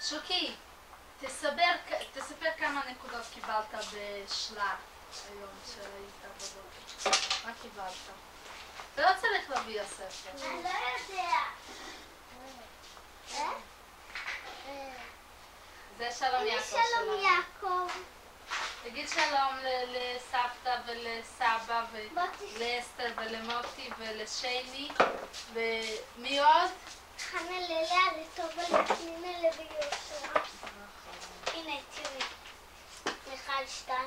שוקי, תספר כמה נקודות קיבלת בשלה היום שהיית בבוקר. מה קיבלת? אתה לא צריך להביא הספר. אני לא יודע. זה שלום יעקב שלנו. שלום יעקב. תגיד שלום לסבתא ולסבא ולאסתר ולמוטי ולשייני ומי עוד? חנה ללאה, לטובה, לפנינה, לביושר. הנה תראי. 1, 2,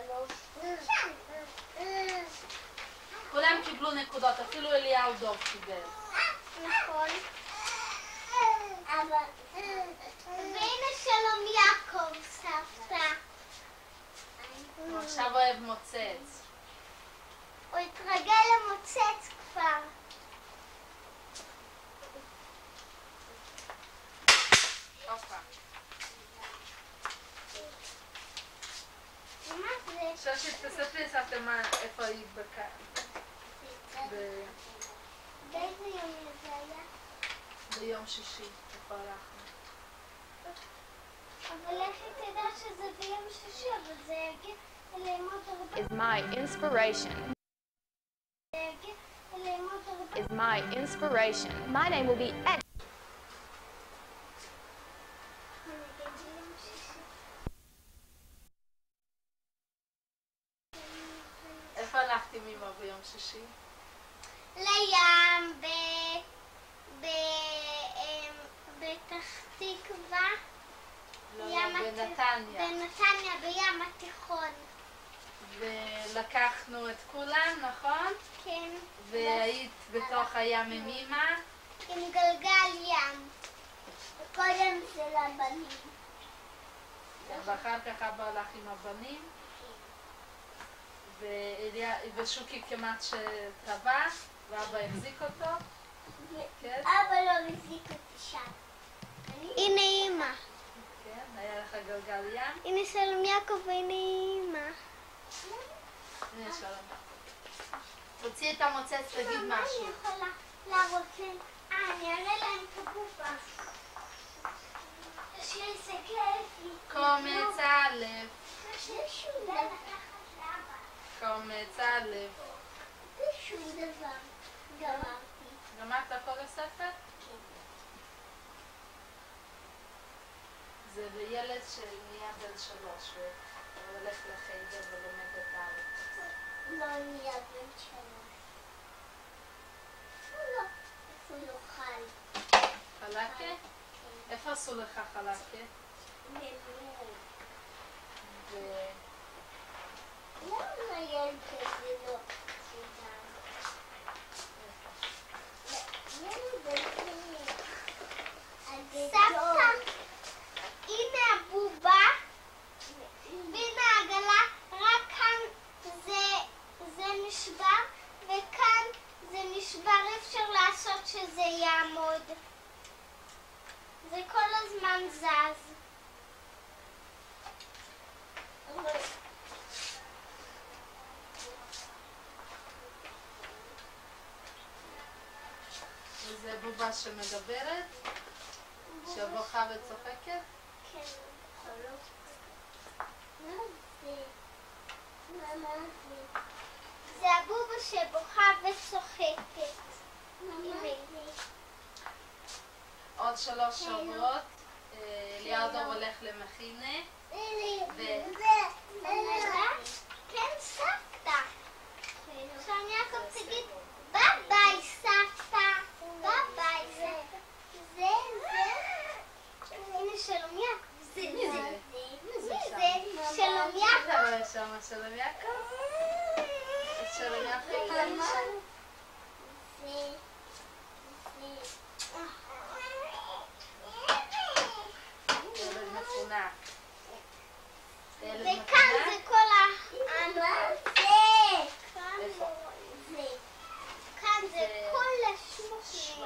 3. כולם קיבלו נקודות, אפילו אליהו דוב קיבל. נכון. אבל... והנה שלום יעקב, סבתא. הוא עכשיו אוהב מוצץ. הוא התרגל למוצץ כבר. הופה. מה זה? שושי, תספרי סבתא איפה היית באיזה יום זה היה? ביום שישי, איפה הלכנו? אבל איך היא תדע שזה ביום שישי, אבל זה יגיע אליהם עוד הרבה. Is my inspiration. זה יגיע אליהם עוד הרבה. Is my inspiration. My name will be X. ביום שישי. איפה הלכת עם אמא ביום שישי? לים, בפתח תקווה. לא, בנתניה. בנתניה, בים התיכון. ולקחנו את כולם, נכון? כן. והיית בתוך הים עם אמא? עם גלגל ים. וקודם זה לבנים. ואחר כך אבא הלך עם הבנים? ושוקי כמעט שטבע, ואבא החזיק אותו? כן? אבא לא החזיק אותי שם. הנה אמא. כן, היה לך גלגל ים? הנה שלום יעקב והנה אמא. הנה שלום יעקב. תוציא את המוצץ, תגיד משהו. אני יכולה להראות להם. אני אראה להם את הגופה. קומץ א', שום דבר. קומץ א'. שום דבר. גמרתי. גמרת כל הספר? זה לילד שנהיה בן 3 והוא הולך לחיידר ולומד את הארץ. לא נהיה בן 3. לא. הוא לא חי. חלקה? איפה עשו לך חלקה? למה ילד כזה לא חיידר? סבתא, הנה הבובה והנה העגלה, רק כאן זה נשבר וכאן זה נשבר, אפשר לעשות שזה יעמוד. זה כל הזמן זז. וזה בובה שמדברת? שבוכה וצוחקת? כן. מה זה? מה זה? זה הבובה שבוכה וצוחקת. עוד 3 שבועות אליהו הולך למכינה. כן, סבתא. שם יעקב תגיד ביי ביי סבתא. ביי ביי סבתא. זה. הנה שלום יעקב. זה. שלום יעקב. אתה רואה שם שלום יעקב? את שלום יעקב למה? ילד מפונק. וכאן זה כל כאן זה כל השמושים.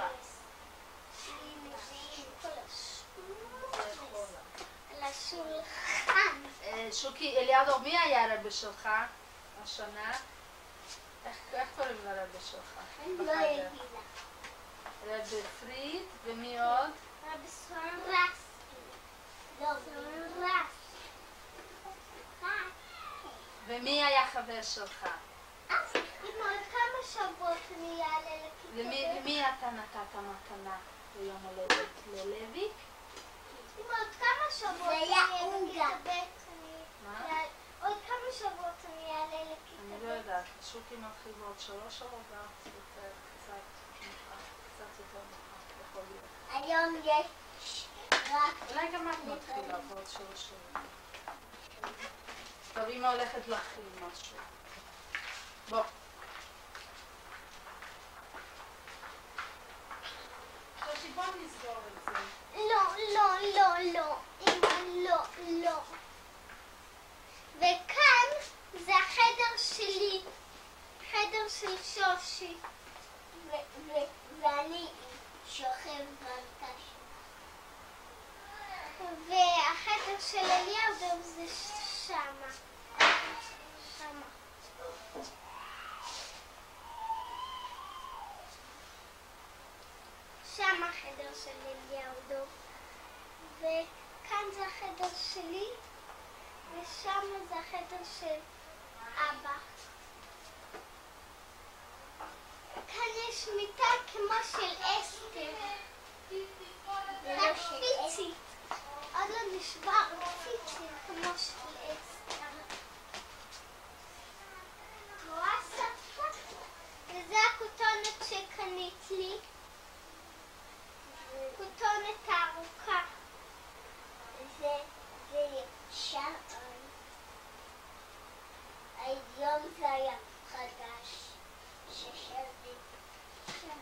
על השולחן. שוקי, אליהו, מי היה רבי שלך השנה? איך קוראים לרבי שלך? אני לא אגיד לה. רבי פריד, ומי עוד? רבי סורסקי. ומי היה חבר שלך? אם עוד כמה שבועות אני אעלה לכיתה. למי אתה נתת מתנה ביום הולדת? ללוי? אם עוד כמה שבועות אני אעלה לכיתה ב'. מה? עוד כמה שבועות אני אעלה לכיתה אני לא יודעת, שוקי מתחיל בעוד 3 או 4, קצת יותר מאוחר, יכול להיות. היום יש רק... אולי גם את מתחילה בעוד 3 שנים. טוב, אמא הולכת להכין משהו. בוא. שושי, בוא נסגור את זה. לא, אמא, לא. וכאן זה החדר שלי, חדר של שושי. ואני שוכב במיטה שלי. והחדר של אליהו זה שמה. שם החדר של אליהו דוב. וכאן זה החדר שלי, ושם זה החדר של אבא. כאן יש מיטה כמו של אסתר. רק פיצית. עוד לא נשבר, פיצית כמו של אסתר. רואה ספה? וזה הכותונת שקנית לי. כותונת הארוכה. זה שעון. היום זה היה חדש. ששרתי שם.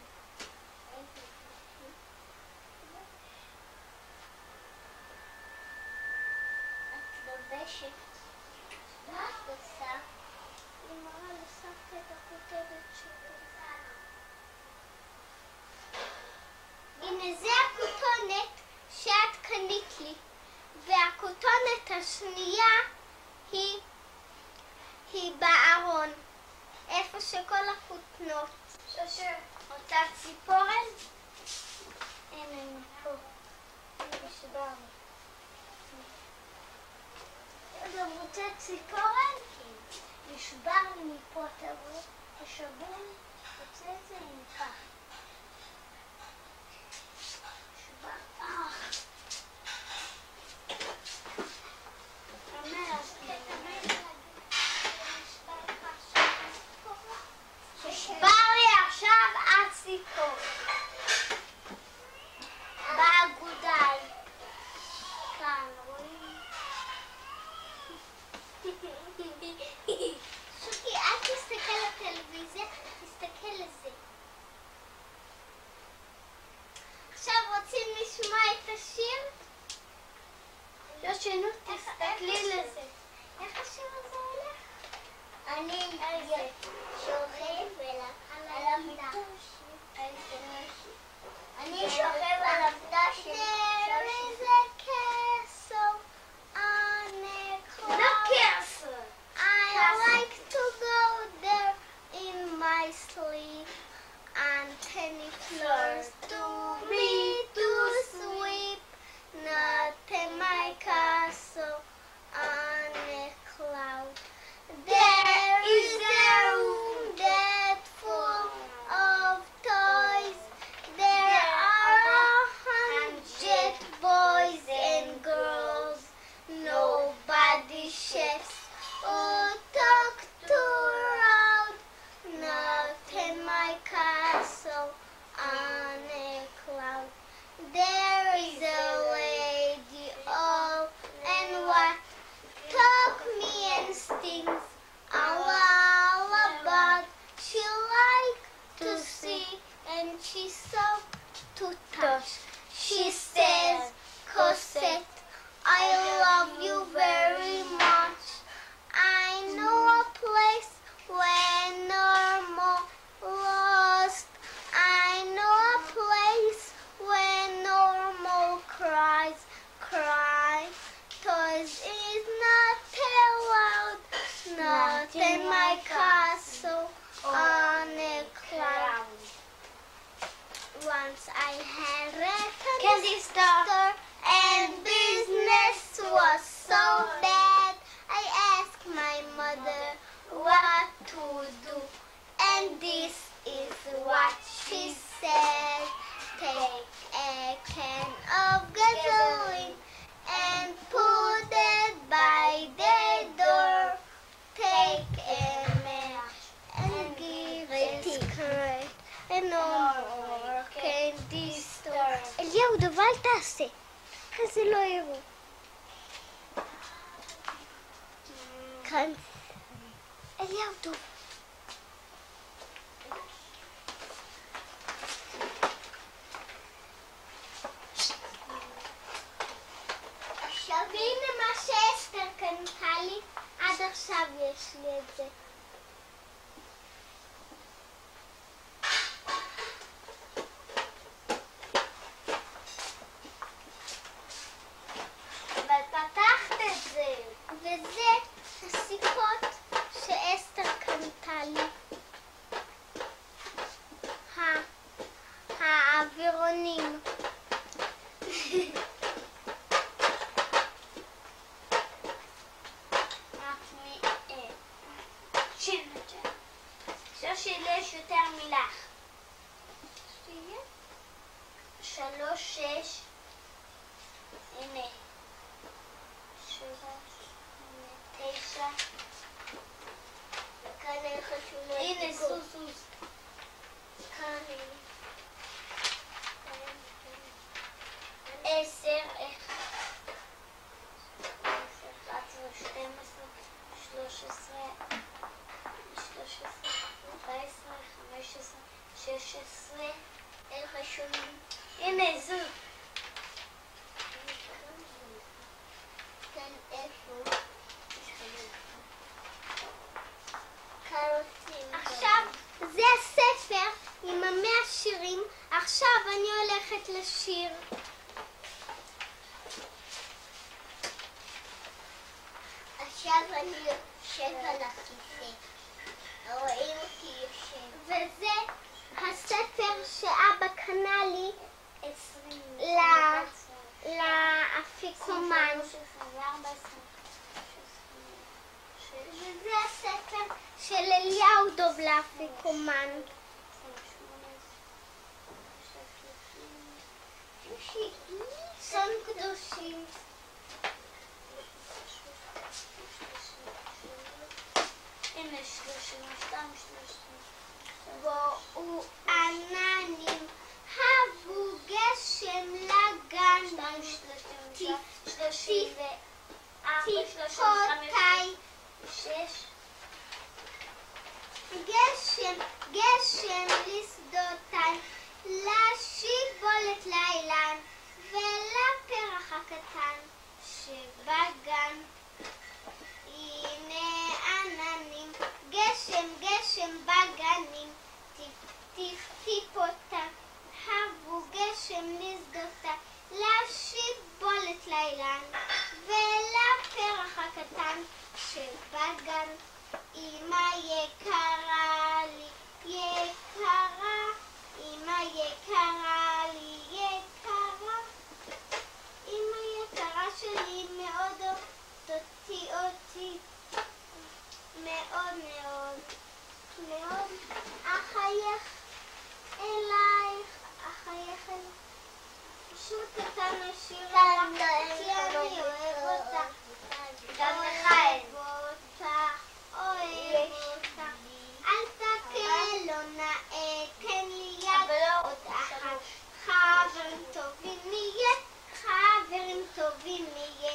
את לובשת. מה את עושה? אני מראה לסבתא את הכותרת שלי. הנה זה הכותונת שאת קנית לי. והכותונת השנייה היא בארון. איפה שכל הכותנות. שושי, אותה ציפורן? הנה, אני פה. נשבר לי. אתה רוצה ציפורן? כן. נשבר לי מפה, תבוא. תשבור לי. רוצה את זה עם פח. נשבר. נשבר לי עכשיו הציפור. באגודל. כאן, רואים? שוקי, אל תסתכל לטלוויזיה, תסתכל לזה. עכשיו רוצים לשמוע את השיר? יושי, נו, תסתכלי לזה. איך השיר הזה הולך? אני שוכב על המיטה. אני שוכב על המיטה שלי. There is a castle on a cloud. No castle. I like to go there in my sleep. And 10 floors to me to sweep. Not in my castle on a cloud. There is a room that's full of toys. There are 100 boys and girls. Nobody chefs or talk too loud. Not in my castle on a cloud. There is a lady all and white. Talk me and stings all about. She like to see and she so to touch. She says, Cosette, I love you very much. I know a place where normal lost. I know a place where normal cries. Toys is not allowed. Not in my castle on a cloud. Once I had a candy store and business was so bad. I asked my mother what to do, and this is what she said. Take a can of gasoline and put it by the door. Take a match and give it a cigarette, and no more candy store. אליהו, דוב, אל תעשה, כזה לא יראו. כאן. אליהו, דוב. עכשיו הנה מה שאסתר קנתה לי, עד עכשיו יש לי את זה. אבל פתחת את זה. וזה הסיכות שאסתר קנתה לי. האווירונים. שלי יש יותר מלך. שיהיה 3, 6. הנה 7, 9. וכאן אין חשוב. הנה סוס. כאן 10, 11, 12, 13, 14, 15, 16, אין חשוב. הנה זו. כאן איפה? עכשיו זה הספר עם 100 שירים. עכשיו אני הולכת לשיר. עכשיו אני יושב על הכיסא. רואים אותי יושב. וזה הספר שאבא קנה לי לאפיקומן. וזה הספר של אליהו דוב לאפיקומן. סון קדושים. הנה 32, 32. בואו עננים, הבו גשם לגן, 34, 35, 6. גשם לשדותיי, לשיבולת לאילן, ולפרח הקטן שבגן. הנה עננים, גשם בגנים, טיפ-טיפותה, הבו גשם לשדותה, לשיבולת לאילן, ולפרח הקטן שבגן. אמא יקרה לי, יקרה, אמא יקרה לי, יקרה, אמא יקרה שלי מאוד אותי, מאוד מאוד מאוד, אחייך אלייך, פשוט קטן השיר לך, כי אני אוהב אותך, גם לך אוהב אותך, אל תקל, לא נאה, תן לי יד, עוד אחת, חברים טובים נהיה.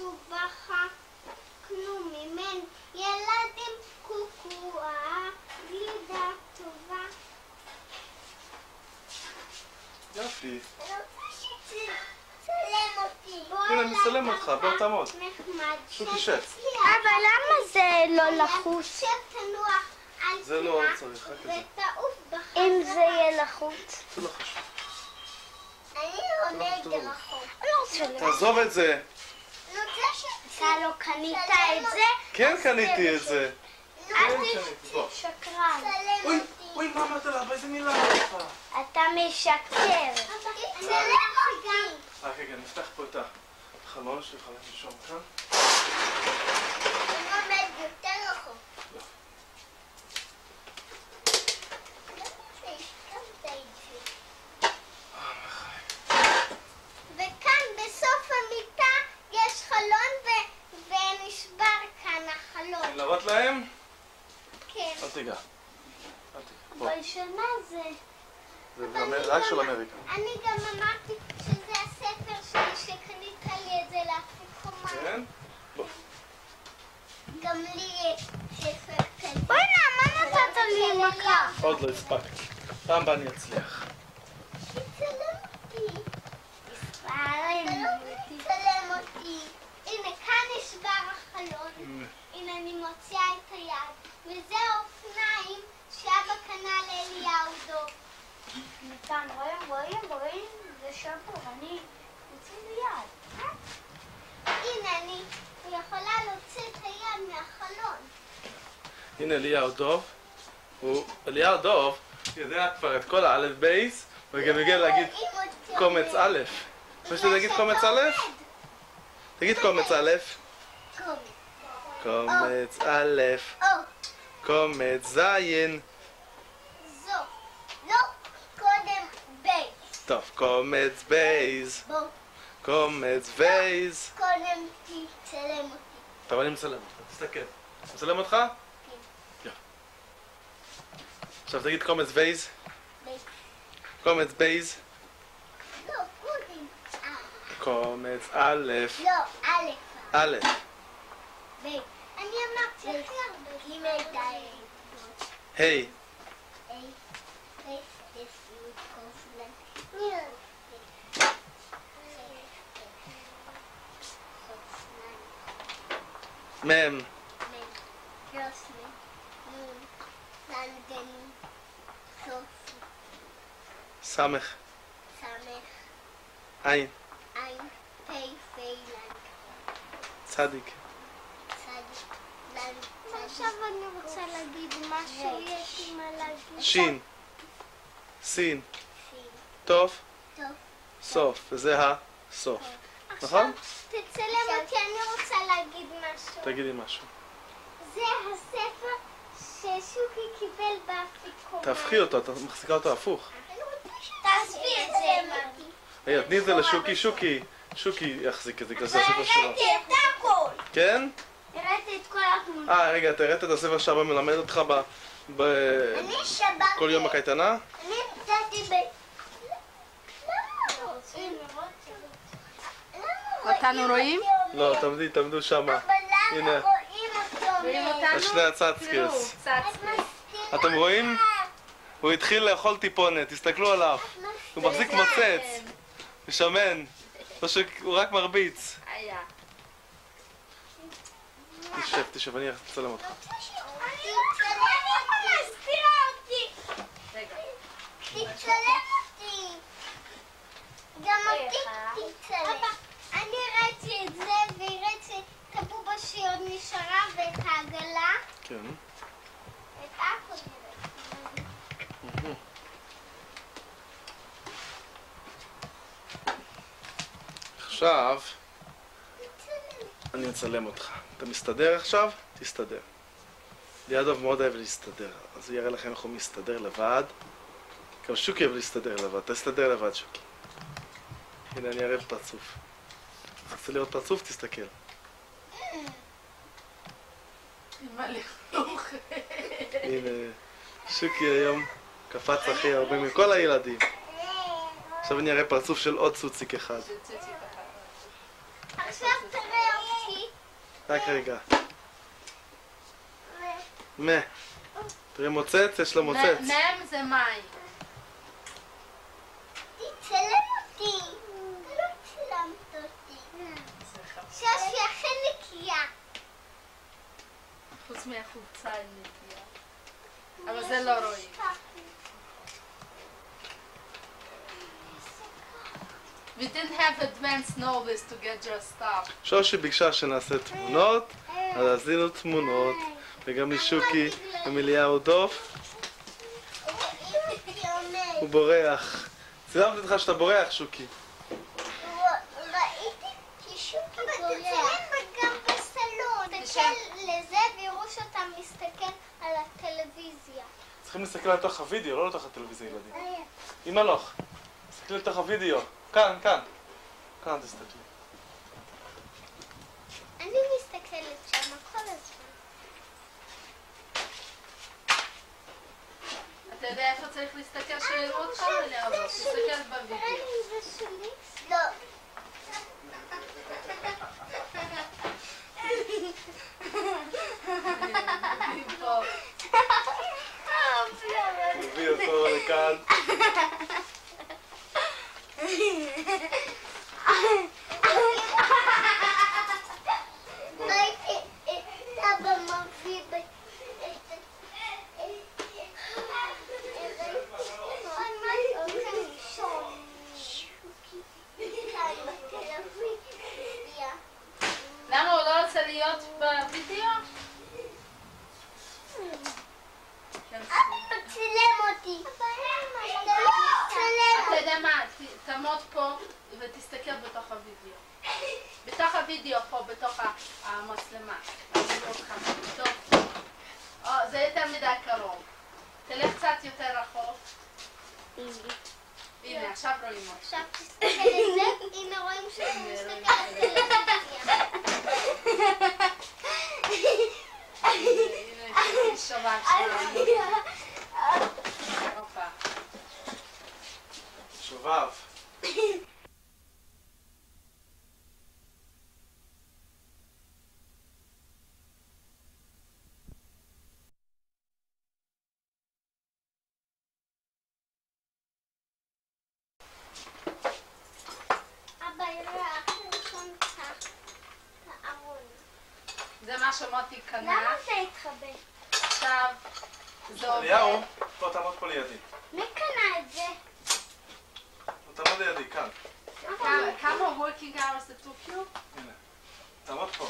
ובכה, קנו ממנו ילדים קוקואה, גלידה טובה. יופי. אני רוצה שתצלם אותי. הנה, אני מצלם אותך, בוא תעמוד. נחמד. שוקי שב. אבל למה זה לא לחוץ? שתנוח על זה לא צריך, רק את זה. ותעוף בחזרה. אם זה יהיה לחוץ. זה לא חשוב. אני עונה דרחוק. אני לא רוצה תעזוב את זה. אתה לא קנית את זה? כן קניתי את זה. אל תשקרן. אוי, מה אמרת לה? באיזה מילה אמרת? אתה משקר. צלם אותי. רגע, נפתח פה את החלון שיכולה לישון כאן. אני עומד יותר רחוק. וכאן בסוף המיטה יש חלון ונשבר כאן החלון. להראות להם? כן. אל תיגע. אבל של מה זה? זה רק של אמריקה. אני גם אמרתי שזה הספר שלי שקנית לי את זה לאפיקומן. כן? בוא. גם לי יש ספר כזה. בואי מה נתת לי מכה? עוד לא הספקתי. פעם הבאה אני אצליח. תצלם אותי. תצלם אותי. הנה, כאן נשבר החלון. הנה, אני מוציאה את היד. וזה האופניים שאבא קנה לאליהו דוב. נתן, רואים? זה שבור, אני מוציא ליד. הנה, אני יכולה להוציא את היד מהחלון. הנה אליהו דוב. אליהו דוב יודע כבר את כל האלף בייס, וגם יודע להגיד קומץ א'. מה שאתה להגיד קומץ א'? תגיד קומץ א'. קומץ א'. קומץ זין. זו. לא, קודם בייס. טוב, קומץ בייז. בוא. קומץ וייז. קודם תצלם אותי. טוב, אני מצלם אותך, תסתכל. מצלם אותך? כן. עכשיו תגיד קומץ וייז. בייס. קומץ בייז. לא, קודם. קומץ א'. לא, א'. א'. בייס. אני אמרתי הכי הרבה. ג' ד'. היי. מם. סמך. עין. צדיק. עכשיו אני רוצה להגיד משהו, יש לי מה להגיד. שין. סין. טוב. סוף. וזה הסוף. נכון? תצלם אותי, אני רוצה להגיד משהו. תגידי משהו. זה הספר ששוקי קיבל באפיקומן. תהפכי אותו, את מחזיקה אותו הפוך. תעזבי את זה. רגע, תני את זה לשוקי, שוקי יחזיק את זה, כזה הספר שלו. הראיתי את הכל. כן? הראיתי את כל התמונה. רגע, אתה הראית את הספר שאבא מלמד אותך אני שברתי. כל יום בקייטנה? אני נתתי אותנו רואים? לא, תעמדו שמה. אבל למה הנה. רואים אותו? רואים אותנו? על שני הצצקס. צצקס. אתם רואים? הוא התחיל לאכול טיפונת, תסתכלו עליו. הוא מחזיק מוצץ. הוא שמן. או שהוא רק מרביץ. היה. תשב, אני אצלם אותך. רגע. תצלם אותי. גם אותי תצלם. אני ראיתי את זה והראיתי את הבובה שהיא עוד נשארה ואת העגלה. כן. את הכל נראית. עכשיו אני אצלם אותך. אתה מסתדר עכשיו? תסתדר. ליאדוב מאוד אוהב להסתדר, אז הוא יראה לכם איך הוא מסתדר לבד. גם שוקי אוהב להסתדר לבד, תסתדר לבד שוקי. הנה אני אראה פרצוף. רוצה לראות פרצוף? תסתכל. הנה, שוקי היום קפץ הכי הרבה מכל הילדים. עכשיו אני אראה פרצוף של עוד צוציק אחד. עכשיו תראה אותי. רק רגע. תראה מוצץ, יש לו מוצץ. מם זה מים. תצלם אותי. לא צילמת אותי. שושי הכי נקייה. חוץ מהחולצה היא נקייה. אבל זה לא רואים. We didn't have advanced notice to get dressed up. שושי ביקשה שנעשה תמונות, אז עשינו תמונות, וגם לשוקי אמיליהו דוף. הוא בורח. צילמתי אותך שאתה בורח, שוקי. ראיתי כי שוקי בורח. אבל תצלם גם בסלון. תסתכל לזה ויראו שאתה מסתכל על הטלוויזיה. צריכים להסתכל לתוך הוידאו, לא לתוך הטלוויזיה, ילדים. אמא לוך, תסתכלי לתוך הוידאו. כאן, כאן. כאן תסתכלי. אני מסתכלת שם כל הזמן. אתה יודע איפה צריך להסתכל שיראו אותך? תסתכל בווידאו. זה שלי? לא. מביא אותו לכאן. ראיתי את אבא מביא למה הוא לא רוצה להיות בווידאו? צילם אותי. אתה יודע מה? תעמוד פה ותסתכל בתוך הווידאו. בתוך הווידאו פה, בתוך המצלמה. טוב. זה יותר מדי קרוב. תלך קצת יותר רחוק. הנה, עכשיו רואים אותך. עכשיו תסתכל לזה, הנה רואים שאתה מסתכל על טלוויזיה. הנה, שובב שלנו. הופה. שובב. אבא יראה ראשון את הארון. זה מה שמוטי קנה. למה זה התחבא? עכשיו זה עובד. אליהו, פה תעמוד פה לידי. מי קנה את זה? תעמוד לידי, כאן. כמה working hours זה took you? הנה. תעמוד פה.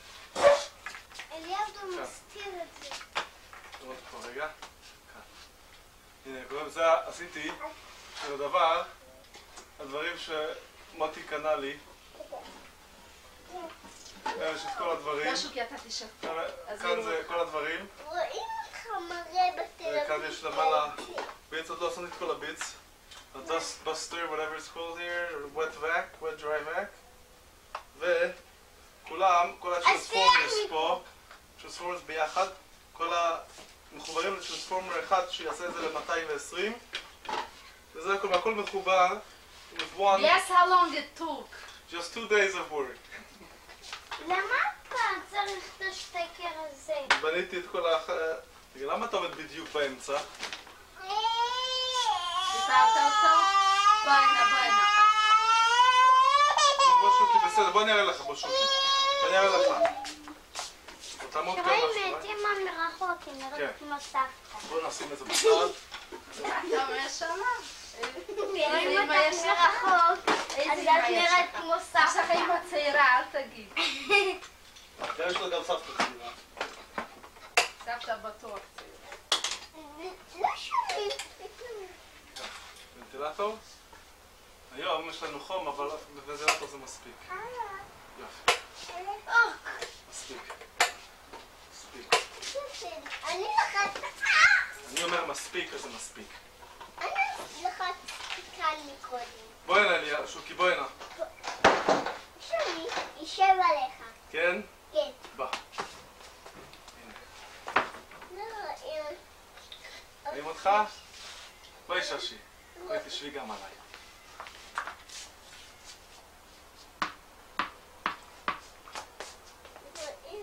אליהו מסתיר את זה. תעמוד פה רגע. כאן. הנה, קודם זה עשיתי של הדבר, הדברים שמוטי קנה לי. יש את כל הדברים. לא שוקי, אתה תשב. כאן זה כל הדברים. רואים אותך מראה בטלוויזיה. וכאן יש למעלה ביץ, עוד לא עשיתי את כל הביץ. ה-dust buster, whatever it's called here, wet vac, wet dry vac. וכולם, כל הטרנספורמרס פה, טרנספורמרס ביחד, כל המחוברים לטרנספורמר אחד שיעשה את זה ל-220. וזה הכל מחובר. with one, Yes, how long it took? just 2 days of work. למה אתה צריך את השטקר הזה? בניתי את כל רגע, למה אתה עובד בדיוק באמצע? סיפרת אותו? בואי. בוא שוקי, בסדר, בוא נראה לך, בוא שוקי. בוא נראה לך. תעמוד כאן רואים משהו, את אמא מרחוק, היא נראית כמו סבתא. בוא נשים את זה בצד. אתה אומר שמה? רואים אותך מרחוק, אז את נראית כמו סבתא. עכשיו אמא צעירה, אל תגיד. יש לה גם סבתא צעירה. סבתא בטוח צעירה. לא שומעים. ונטילטור? היום יש לנו חום, אבל בוונטילטור זה מספיק. יופי. מספיק. מספיק. אני לחצתי. אני אומר מספיק, אז זה מספיק. אני לחצתי כאן מקודם. בואי הנה, אליה, שוקי, בואי הנה. שומי, יישב עליך. כן? כן. בא. לא רואים. רואים אותך? בואי ששי. בואי תשבי גם עליי. רואים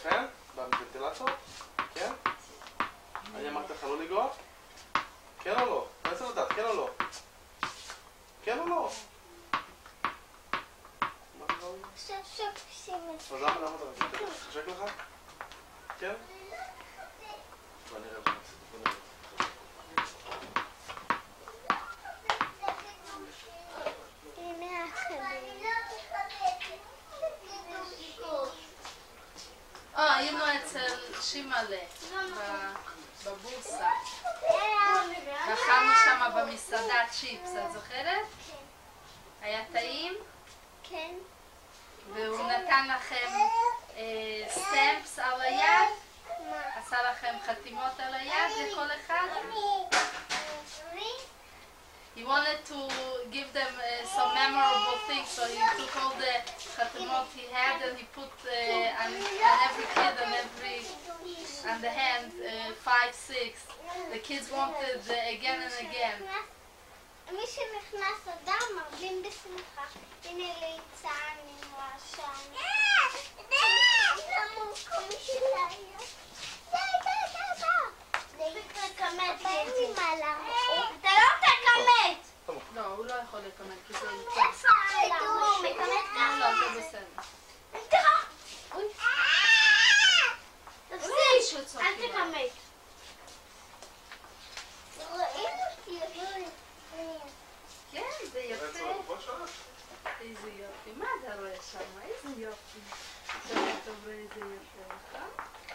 כן? בוונטילטור? כן? אני אמרתי לך לא לגרוע? כן או לא? אני רוצה לדעת, כן או לא? כן או לא? אז למה אתה רוצה? חשק לך? כן? בוא נראה מה נעשה. בוא נראה. היינו אצל שימאלה בבורסה. אכלנו שם במסעדה צ'יפס, את זוכרת? היה טעים? כן. והוא נתן לכם סטמפס על היד? עשה לכם חתימות על היד לכל אחד? He wanted to give them some memorable things, so he took all the khatimot he had and he put on every kid on the hand 5, 6. The kids wanted again and again. מי שנכנס אדם מרבים בשמחה. הנה ליצן עם רעשן. אתה לא תקמת! לא, הוא לא יכול לקמת כי זה יצא. הוא מקמת ככה. לא, זה בסדר. תפסיק! אל תקמת. רואים אותי, כן, זה יפה. איזה יופי. מה אתה רואה שם? איזה יופי. אתה רואה איזה יפה, נכון?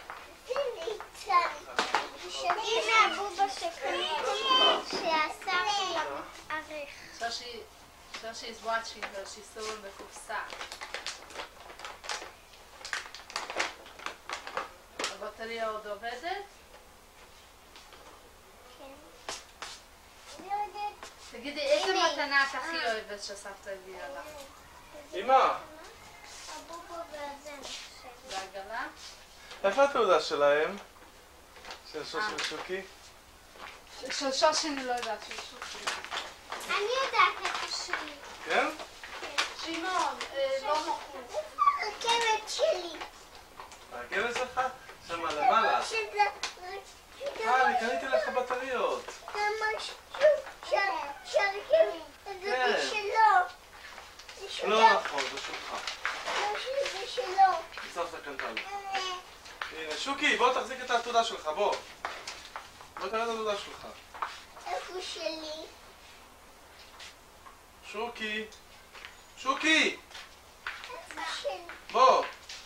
הנה הבובה שקניתי שהשר שלה מתארך. So she's watching her, she's still in the קופסה. הבטריה עוד עובדת? כן. תגידי, איזה מתנה את הכי אוהבת שסבתא הביאה לך? אמא! הבובה והזה נחשב. והעגלה? איפה התעודה שלהם? של שושי ושוקי? של שושי אני לא יודעת, של שושי. אני יודעת איפה שלי. כן? שמעון, לא נכון. הרכבת שלי. הרכבת שלך? שמה למעלה. אני קניתי לך בטריות. זה משהו שהרכבת. זה שלו. לא נכון, זה שלך. זה שלו. סבתא קנתה לי. הנה, שוקי, בוא תחזיק את העתודה שלך, בוא. בוא תראה את העתודה שלך. איפה שלי? שוקי! שוקי! איפה שלי? בוא!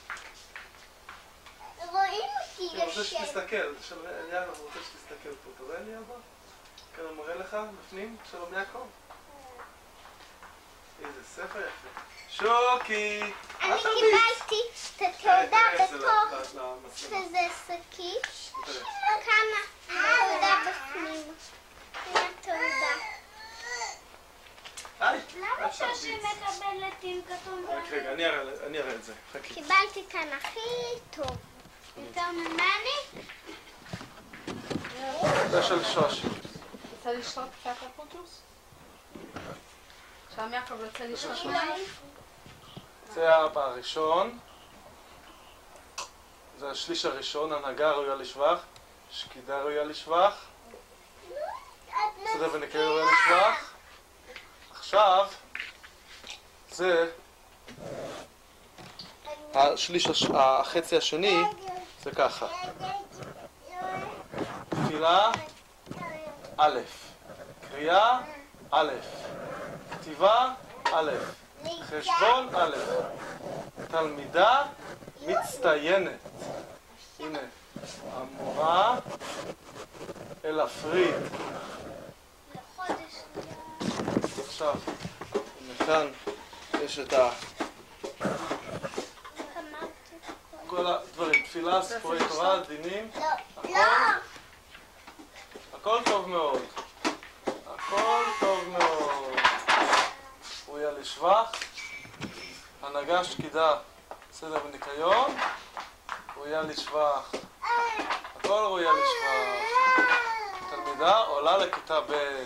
רואים אותי אני רוצה יושב. שתסתכל. יאללה, אני רוצה שתסתכל פה. תראה לי אבא? כאן אני מראה לך, בפנים, שלום יעקב. איזה ספר יפה. שוקי! אני קיבלתי את התעודה בתוך שזה שקית. כמה תעודה בפנים. הנה התעודה. היי! למה שושי מקבלת עם כתום? רגע, אני אראה את זה. חכי. קיבלתי כאן הכי טוב. יותר ממני? זה של שושי. רוצה לשתות קצת הפוטוס? שם יעקב רוצה לשתות מים? זה הראשון. זה השליש הראשון, הנהגה ראויה לשבח, שקידה ראויה לשבח, סדר ונקרא ראויה לשבח. עכשיו, זה החצי השני, זה ככה. תפילה, א', קריאה, א', כתיבה, א', חשבון, א', תלמידה מצטיינת. הנה, המורה אלה פריד. עכשיו, כאן יש את כל הדברים, תפילה, סיפורי תורה, דינים, הכל טוב מאוד, הכל טוב מאוד. ראויה לשבח, הנהגה, שקידה, סדר וניקיון, ראויה לשבח, הכל ראויה לשבח. תלמידה עולה לכיתה ב'.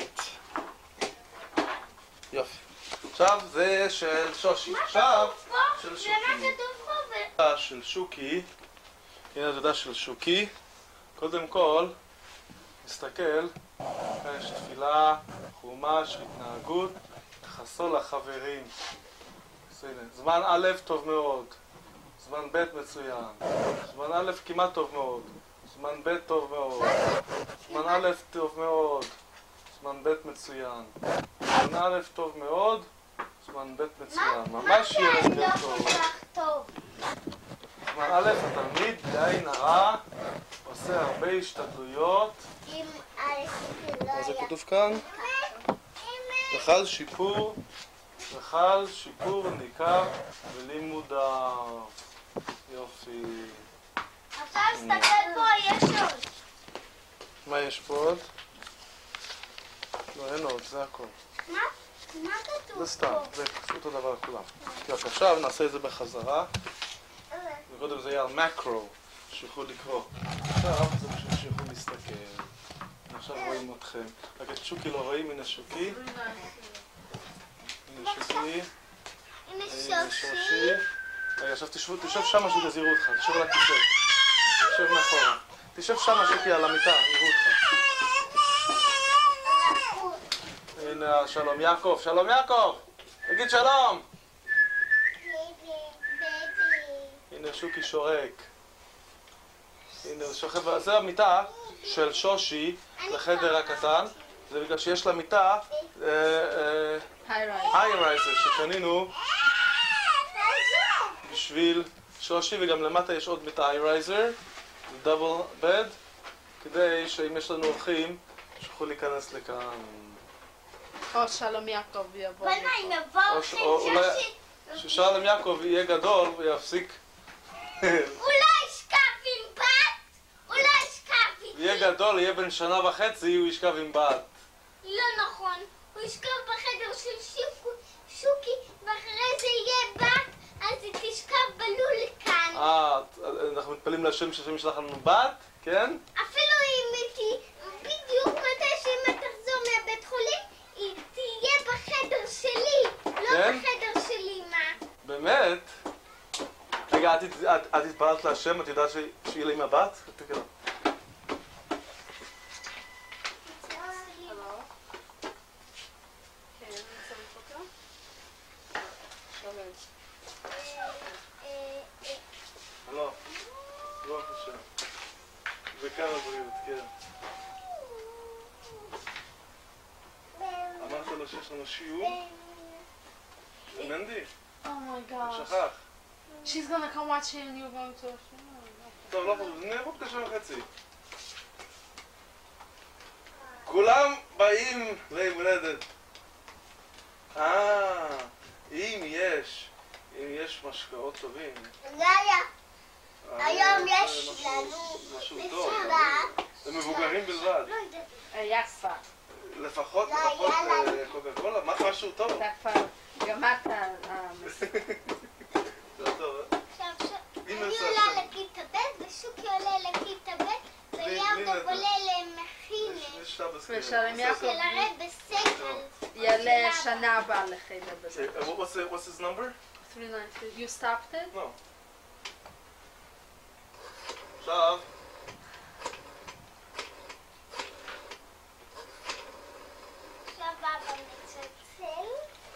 יופי. עכשיו זה של שושי. עכשיו של שוקי. של שוקי הנה התודה של שוקי. קודם כל, נסתכל, כאן יש תפילה, חומש, התנהגות, יחסו לחברים. אז הנה, זמן א' טוב מאוד, זמן ב' מצוין, זמן א' כמעט טוב מאוד, זמן ב' טוב מאוד, זמן א' טוב מאוד, זמן ב' מצוין, זמן א' טוב מאוד, זמן ב' מצוין, ממש ילד לא טוב. כל כך טוב. זמן א' התלמיד בעין הרע עושה הרבה השתדלויות. אם א' לא מה זה היה... כתוב כאן? וחל שיפור ניכר בלימודיו. יופי. עכשיו תסתכל פה, יש עוד. מה יש פה עוד? לא, אין עוד, זה הכל. מה כתוב פה? זה סתם, זה אותו דבר לכולם. יופי, עכשיו נעשה את זה בחזרה. וקודם זה יהיה על מקרו, שיוכלו לקרוא. עכשיו זה בשביל שיוכלו להסתכל. עכשיו רואים אתכם. רק את שוקי לא רואים, הנה שוקי. הנה שוקי. הנה שושי. רגע, עכשיו תשב שמה שוק אז יראו אותך. תשב על הכיסא. תשב מאחורה. תשב שמה שוקי על המיטה, יראו אותך. הנה שלום יעקב. שלום יעקב! תגיד שלום! הנה שוקי שורק. הנה זה שוכב, זה המיטה של שושי לחדר הקטן. זה בגלל שיש לה מיטה היי-רייזר שקנינו בשביל שושי, וגם למטה יש עוד מיטה היי-רייזר, דאבל בד, כדי שאם יש לנו אורחים שיוכלו להיכנס לכאן. או שלום יעקב יבוא. בוא'נה, אם יבוא אורחים שושי... ששלום יעקב יהיה גדול ויפסיק. הוא לא ישכב עם בת! הוא לא ישכב איתי! יהיה גדול, יהיה בן 1.5 שנה, הוא ישכב עם בת. לא נכון, הוא ישכב בחדר של שוקי, ואחרי זה יהיה בת, אז היא תשכב בלול כאן. אנחנו מתפללים להשם שהשם ישלח לנו בת, כן? אפילו אם היא בדיוק מתי שאמא תחזור מהבית חולים, היא תהיה בחדר שלי, לא כן? בחדר של אמא. באמת? רגע, את התפללת להשם, את יודעת שיהיה לה עם הבת? תקרא. לא, לא חושב. וכאן הבריאות, כן. אמרת לו שיש לנו שיעור? מנדי? Oh my gosh. שכח. She's gonna come watch you and you're going to... טוב, לא חושב, נערות 9:30. כולם באים ליום הולדת. אם יש משקאות טובים. לא היה. היום יש לנו משהו טוב. מסעדה. זה מבוגרים בלבד. יפה. לפחות קוקה קולה, משהו טוב. אתה גמרת זה טוב, אני עולה לכיתה ב' ושוקי עולה לכיתה ב' ויעקב עולה למכינה ושלום יעקב של הרד בסגל. יעלה שנה הבאה לחדר בזה. What's his number? 393. You stopped it? No. עכשיו. עכשיו אבא מצלצל.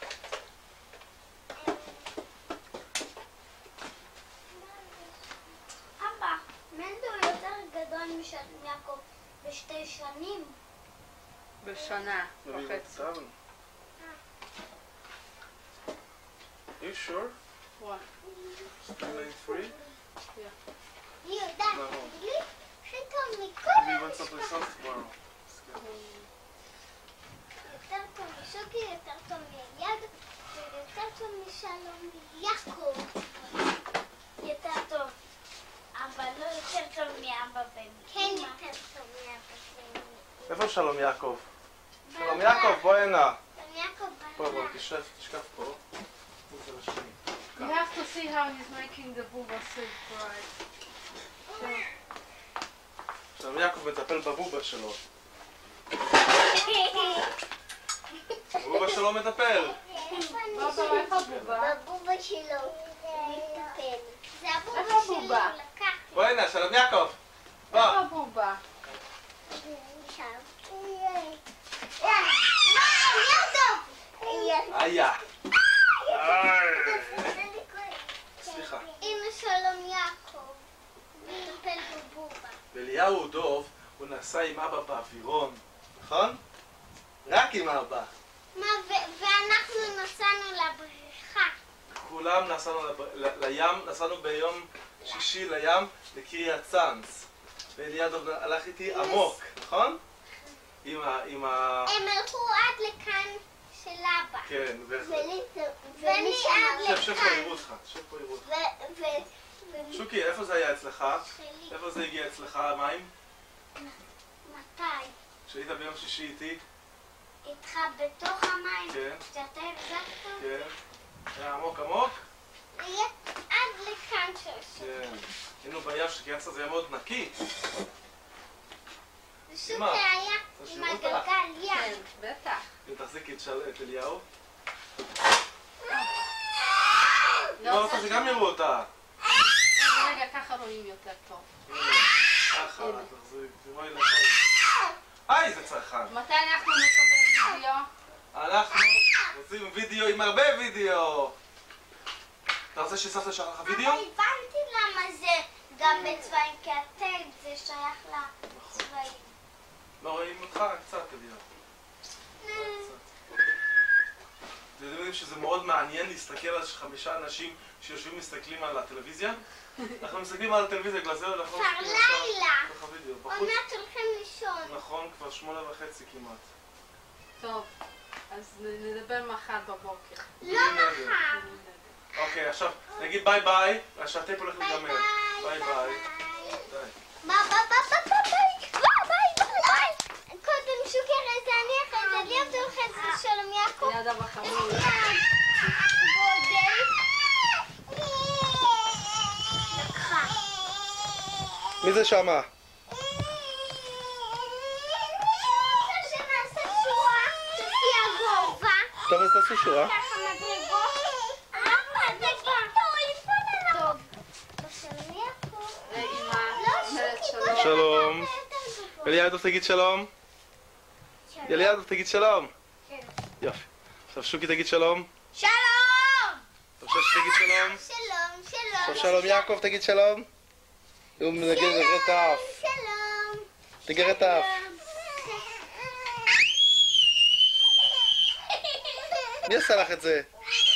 אבא, מנדו יותר גדול משלום יעקב ב2 שנים. בשנה וחצי. You sure? What? 393? היא יודעת, לי פתאום מכל We went someplace else tomorrow. יותר טוב משוקי, יותר טוב מיד, ויותר טוב משלום יעקב. יותר טוב. אבל לא יותר טוב מאבא ומאמא. כן, יותר טוב מאבא ומאמא. איפה שלום יעקב? שלום יעקב, בוא הנה. שלום יעקב בוא, בנה. תשכב פה. You have to see how he's making the booba soup, right? שלום יעקב מטפל בבובה שלו. הבובה שלו מטפל. בבא, איפה הבובה? בבובה שלו. מטפל. זה הבובה איפה שלו, הבובה? לקח. בוא הנה, שלום יעקב. בוא. איפה בובה? היה. סליחה. אמא שלום יעקב, מטפל בבובה. ואליהו דוב, הוא נסע עם אבא באווירון, נכון? רק עם אבא. ואנחנו נסענו לבריכה. כולם נסענו לים, נסענו ביום שישי לים לקריית צאנז. ואליהו דוב הלך איתי עמוק, נכון? עם הם הלכו עד לכאן של אבא. כן, ואני עד שב פה, יראו אותך, שב פה, יראו אותך. שוקי, איפה זה היה אצלך? שלי. איפה זה הגיע אצלך, המים? מתי? כשהיית ביום שישי איתי? איתך בתוך המים? כן. שאתה החזקת? כן. היה עמוק עמוק? היה עד לכאן של כן. היינו בים שקריית צאנז, זה היה מאוד נקי. שוקי אמא, היה תשאירו עם אותך. הגלגל כן, ים. בטח. תחזיקי את אליהו. לא לא רוצה שגם יראו אותה. רגע, ככה רואים יותר טוב. ככה, תחזיק, תראי לכל. היי, זה צרכן. מתי אנחנו נקבל וידאו? אנחנו רוצים וידאו עם הרבה וידאו. אתה רוצה שסבתא שלך לך וידאו? אבל הבנתי למה זה גם בצבעים, כי הטייפ זה שייך לצבעים. לא רואים אותך? קצת, אליהו. אתם יודעים שזה מאוד מעניין להסתכל על 5 אנשים שיושבים מסתכלים על הטלוויזיה? אנחנו מסתכלים על הטלוויזיה, בגלל זה אנחנו כבר לילה. בחוץ. עוד מעט הולכים לישון. נכון, כבר 8:30 כמעט. טוב, אז נדבר מחר בבוקר. לא מחר. אוקיי, עכשיו נגיד ביי ביי, שהטייפ הולך להיגמר. ביי ביי. די. ביי. קודם שוקי אחרי זה אני אחרי זה ליאב אחרי זה שלום יעקב. ליד אבא חמוד. מי זה שמה? שנעשה שורה לפי הגובה. טוב, אז תעשו שורה. ככה מדרגות. טוב. שלום יעקב. ואמא אומרת שלום. שלום. אליהו תגיד שלום. אליהו תגיד שלום. יופי. עכשיו שוקי תגיד שלום. שלום! עכשיו שתגיד שלום. שלום, שלום. עכשיו שלום יעקב תגיד שלום. הוא מנגן את האף. שלום. תגר את האף. מי עשה לך את זה?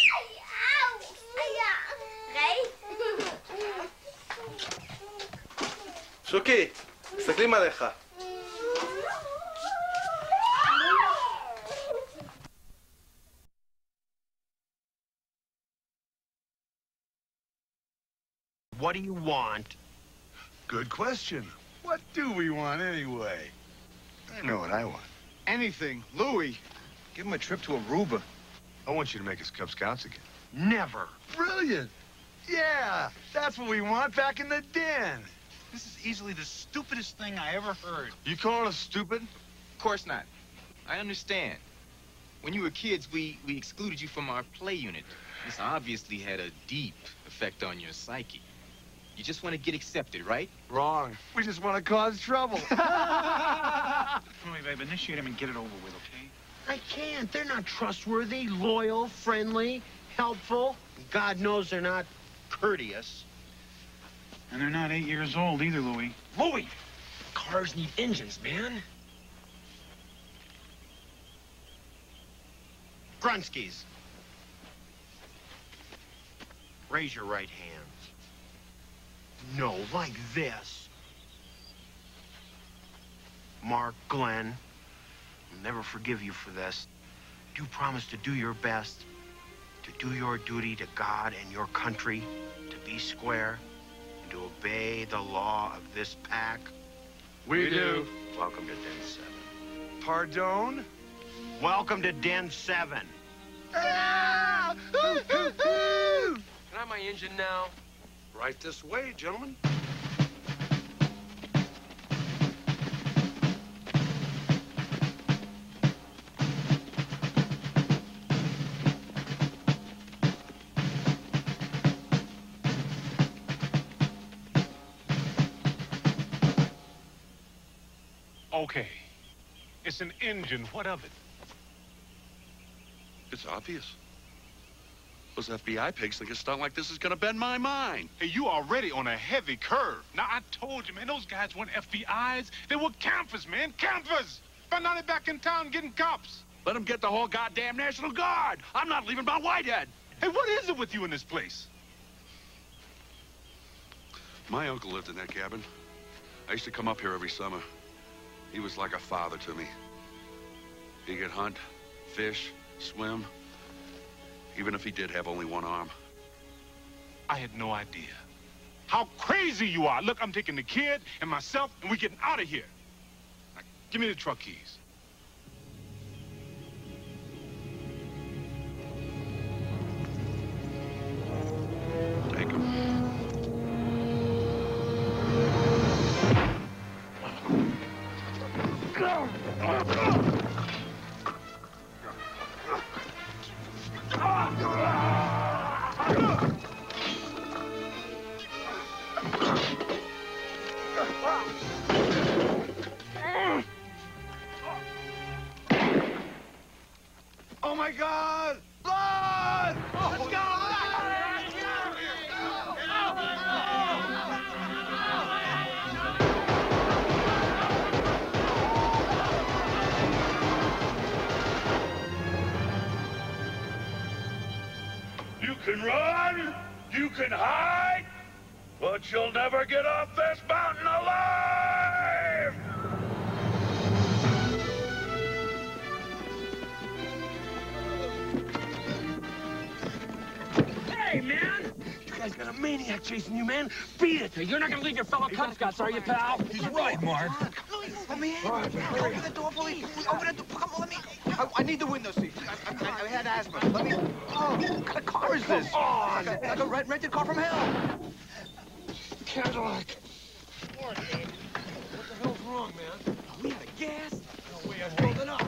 שוקי, מסתכלים עליך. What do you want? Good question. What do we want anyway? I know what I want. Anything. Louie, give him a trip to Aruba. I want you to make us Cub Scouts again. Never. Brilliant. Yeah, that's what we want back in the den. This is easily the stupidest thing I ever heard. You calling us stupid? Of course not. I understand. When you were kids, we excluded you from our play unit. This obviously had a deep effect on your psyche. You just want to get accepted, right? Wrong. We just want to cause trouble. Louie, babe, initiate him and get it over with, okay? I can't. They're not trustworthy, loyal, friendly, helpful. God knows they're not courteous. And they're not 8 years old either, Louie. Louie! Cars need engines, man. Grunskys. Raise your right hand. No, like this. Mark, Glenn, I'll never forgive you for this. Do promise to do your best, to do your duty to God and your country, to be square, and to obey the law of this pack. We do. Welcome to Den 7. Pardon? Welcome to Den 7. Ah! Can I have my engine now? Right this way, gentlemen. Okay. It's an engine. What of it? It's obvious. Those FBI pigs think a stunt like this is gonna bend my mind. Hey, you already on a heavy curve. Now, I told you, man, those guys weren't FBIs. They were campers, man, campers. Found out back in town getting cops. Let them get the whole goddamn National Guard. I'm not leaving Mount Whitehead. Hey, what is it with you in this place? My uncle lived in that cabin. I used to come up here every summer. He was like a father to me. He could hunt, fish, swim, even if he did have only one arm. I had no idea. How crazy you are. Look, I'm taking the kid and myself, and we're getting out of here. Now, give me the truck keys. Take him. Oh, my God! Blood! Let's go! You can run, you can hide, but you'll never get off this mountain alive! Hey, man! You guys got a maniac chasing you, man. Beat it. You're not gonna leave your fellow Cub Scouts, are you, pal? He's right, Mark. Let me in. Open the door, please. Open the door. Come on, let me. I need the window seat. I had asthma. Let me. Oh, what kind of car is this? Oh, Like a rented car from hell. Cadillac. What the hell's wrong, man? We out of gas? No way I'd hold it up.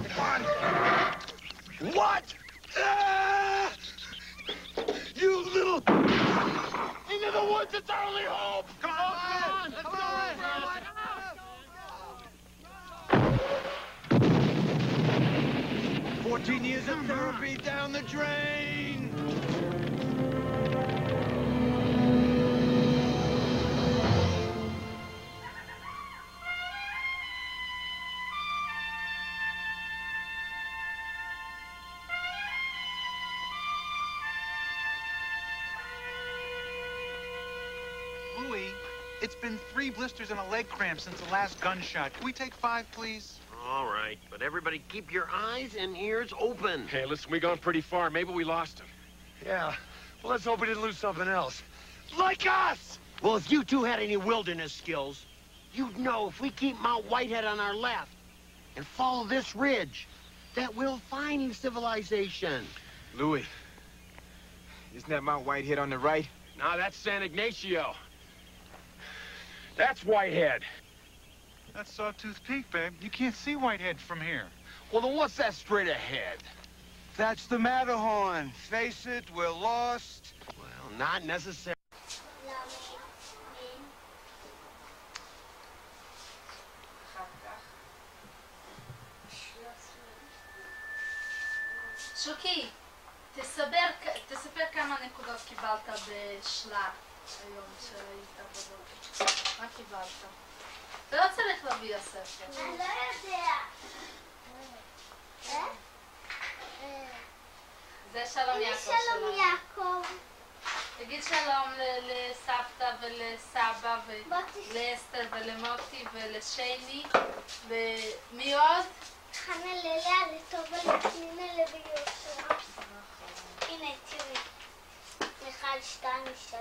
What? Ah! You little... Into the woods, it's our only hope! Come on, let's go. 14 years of therapy down the drain. Louis, it's been 3 blisters and a leg cramp since the last gunshot. Can we take 5, please? All right, but everybody keep your eyes and ears open. Hey, listen, we gone pretty far. Maybe we lost him. Yeah, well, let's hope we didn't lose something else. Like us! Well, if you two had any wilderness skills, you'd know if we keep Mount Whitehead on our left and follow this ridge, that we'll find civilization. Louis, isn't that Mount Whitehead on the right? Nah, that's San Ignacio. That's Whitehead. That's Sawtooth Peak, babe. You can't see Whitehead from here. Well, then what's that straight ahead? That's the Matterhorn. Face it, we're lost. Well, not necessarily. שוקי, תספר כמה נקודות קיבלת בשלה היום שהיית בבוקר. מה קיבלת? אתה לא צריך להביא הספר. אני לא יודע. זה שלום יעקב שלום שלנו. יעקב. תגיד שלום לסבתא ולסבא ולאסתר ולמוטי ולשייני ומי עוד? חנה ללאה, לטובה, לפנינה, לביושר. הנה, תראי. 1, 2,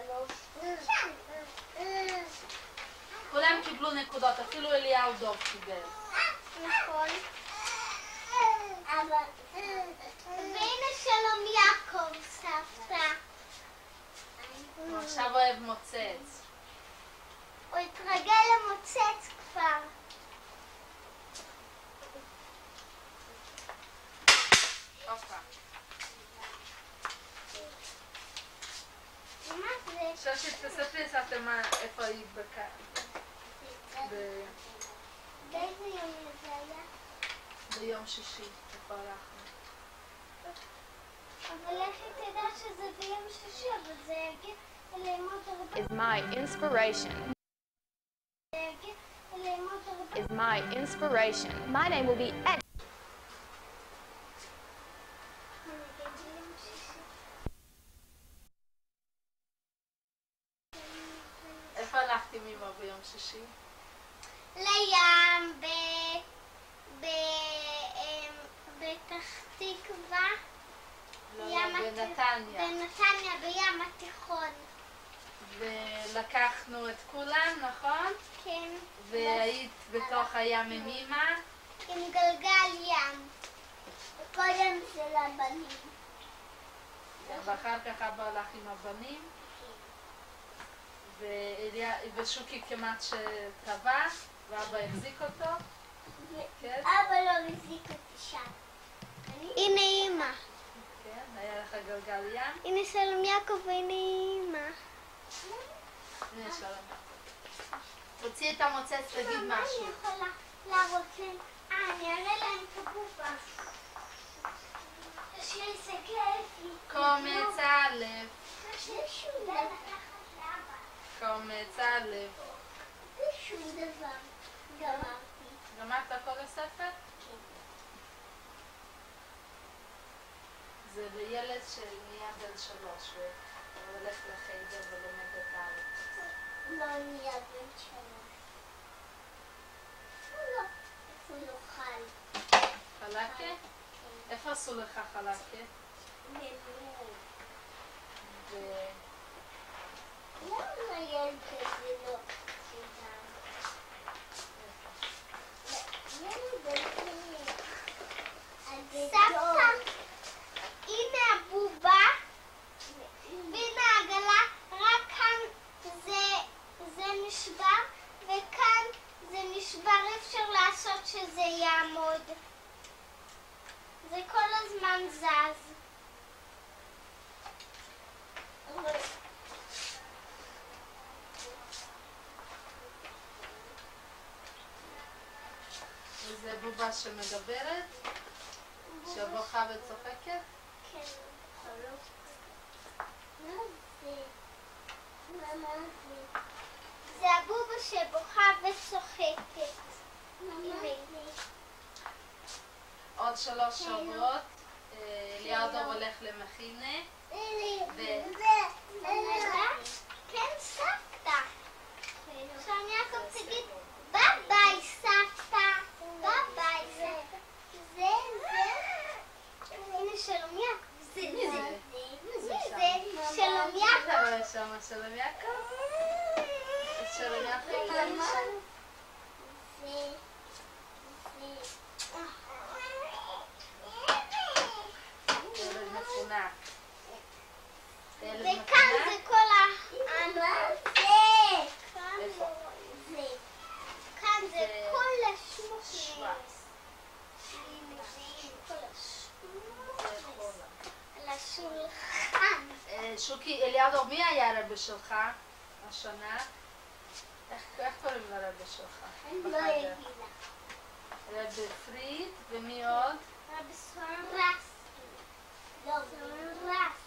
3. כולם קיבלו נקודות, אפילו אליהו דוב קיבל. נכון. אבל... והנה שלום יעקב, סבתא. הוא עכשיו אוהב מוצץ. הוא התרגל למוצץ כבר. הופה. מה זה? שושי, תספרי סבתא איפה היית באיזה יום זה היה? ביום שישי, איפה הלכנו? אבל איך היא תדע שזה ביום שישי, אבל זה יגיד אליהם עוד הרבה. Is my inspiration. זה יגיד אליהם עוד הרבה. Is my inspiration. My name will be X. איפה הלכתי עם אמא ביום שישי? לים, בפתח תקווה. לא, בנתניה. בנתניה, בים התיכון. ולקחנו את כולם, נכון? כן. והיית בתוך הים עם אמא? עם גלגל ים. קודם של הבנים. ואחר כך אבא הלך עם הבנים. ושוקי כמעט שטבע, ואבא החזיק אותו. כן? אבא לא החזיק אותי שם. הנה אמא. כן, היה לך גלגל ים. הנה שלום יעקב והנה אמא. הנה שלום יעקב. תוציא את המוצץ, תגיד משהו. אני יכולה להראות להם. אני אראה להם את הבובה. קומץ א', שום דבר. קומץ א'. שום דבר. גמרתי. גמרת כל הספר? זה לילד שנהיה בן 3 והוא הולך לחיידר ולומד את הארץ. לא נהיה בן 3. לא. הוא לא חל. חלקה? איפה עשו לך חלקה? למה ילד כזה לא חיידר? סבתא, הנה הבובה והנה העגלה, רק כאן זה נשבר וכאן זה נשבר, אפשר לעשות שזה יעמוד. זה כל הזמן זז. וזה בובה שמדברת? שבוכה וצוחקת? כן. מה זה? מה זה? זה הבובה שבוכה וצוחקת. עוד 3 שבועות ליעדו הולך למכינה. כן, סבתא. שם יעקב תגיד ביי ביי סבתא. ביי ביי סבתא. זה. הנה שלום יעקב. זה. שלום יעקב. אתה רואה שם שלום יעקב? את שלום יעקב למשל? ילד מפונק. וכאן זה כל כאן זה כל השמושים. על השולחן. שוקי, אליעדו, מי היה רבי שלך השנה? איך קוראים לרבי שלך? אני לא אגיד לה. רבי פריד, ומי עוד? רבי סורס. לא, סורס.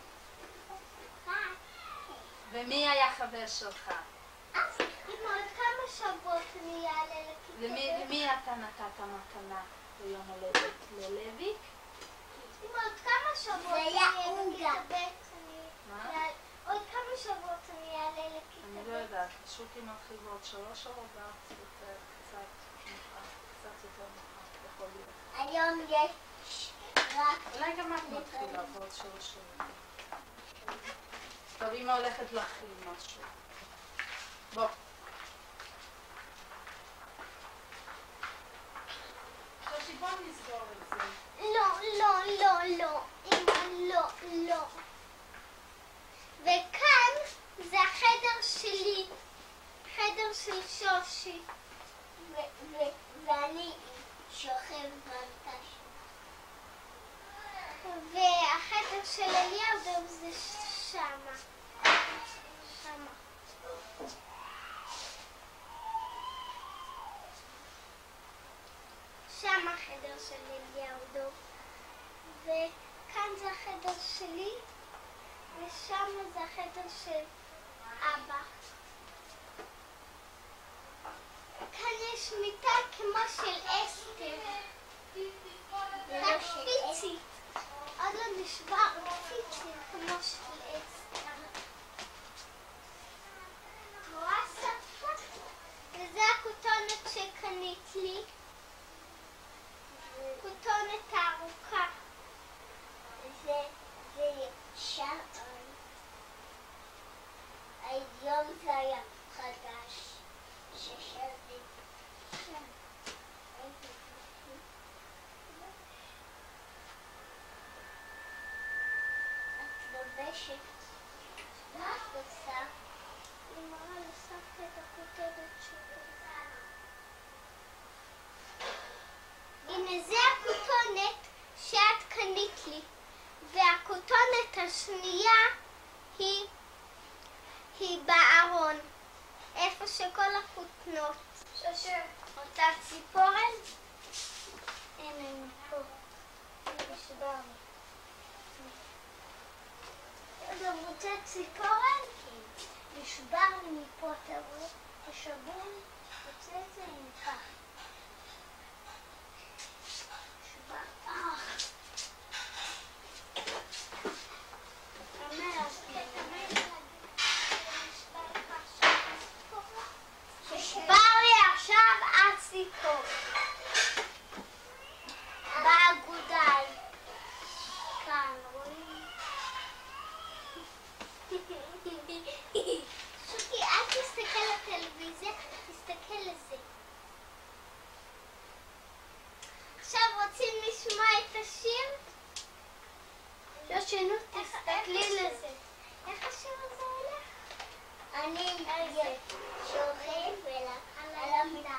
ומי היה חבר שלך? אמא, עוד כמה שבועות אני אעלה לכיתה. למי אתה נתת מתנה ביום הולדת? ללוי? אמא, עוד כמה שבועות אני אעלה לכיתה ב'. מה? עוד כמה שבועות אני אעלה לכיתה ב'. אני לא יודעת, שוקי מתחיל בעוד 3 או בעוד קצת יותר מאוחר, יכול להיות. היום יש רק... אולי גם את מתחילה בעוד 3 שבועות. טוב, אמא הולכת להכין משהו. בוא. שושי, בוא נסגור את זה. לא. אמא, לא. וכאן זה החדר שלי. חדר של שושי. ואני שוכב במטש. והחדר של אליעזר זה שמה. שם החדר של אליהו דוב, וכאן זה החדר שלי, ושם זה החדר של אבא. כאן יש מיטה כמו של אסתר. קפיצית. עוד לא נשבר קפיצית כמו של אסתר. רואה ספה? וזה הכותונת שקנית לי. כותונת הארוכה. זה שעון. היום זה היה חדש. ששרתי שם. את לובשת. מה את עושה? אני מראה לסבתא את הכותרת שלי. הנה זה הכותונת שאת קנית לי. והכותונת השנייה היא בארון. איפה שכל הכותנות. שושר, אותה ציפורן? הנה, היא פה. היא נשבר לי. אתה רוצה ציפורן? כן. נשבר לי מפה, אתה רואה? תשבור לי, רוצה את זה עם כך. נשבר. נשבר לי עכשיו הציפור. באגודל. כאן, רואים? שוקי, אל תסתכל לטלוויזיה, תסתכל לזה. עכשיו רוצים לשמוע את השיר? יושנו, תסתכלי לזה. איך השיר הזה הולך? אני שוכב על המיטה.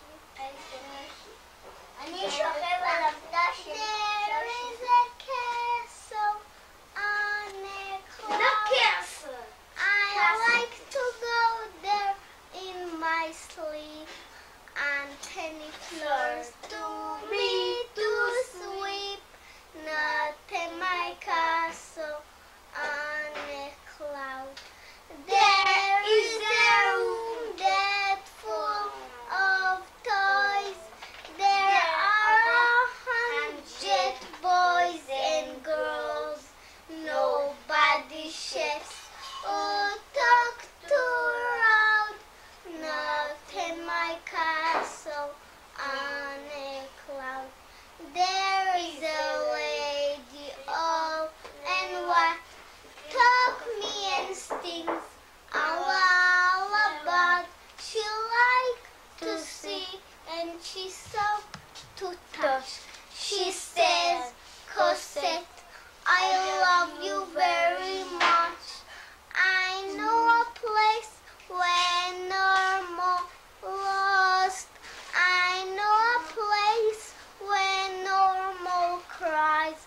אני שוכב על המיטה שלי. There is a castle on a cloud. No castle. I like to go there in my sleep. And 10 floors to me to sweep. Not in my castle on a cloud. There is a room that's full of toys. There are 100 boys and girls. Nobody chefs or talk too loud. Not in my castle on a cloud. There is a lady all and white. Talk me and stings all about. She like to see and she so to touch. She says, Cosette, I love you very much. I know a place where normal lost. I know a place where normal cries.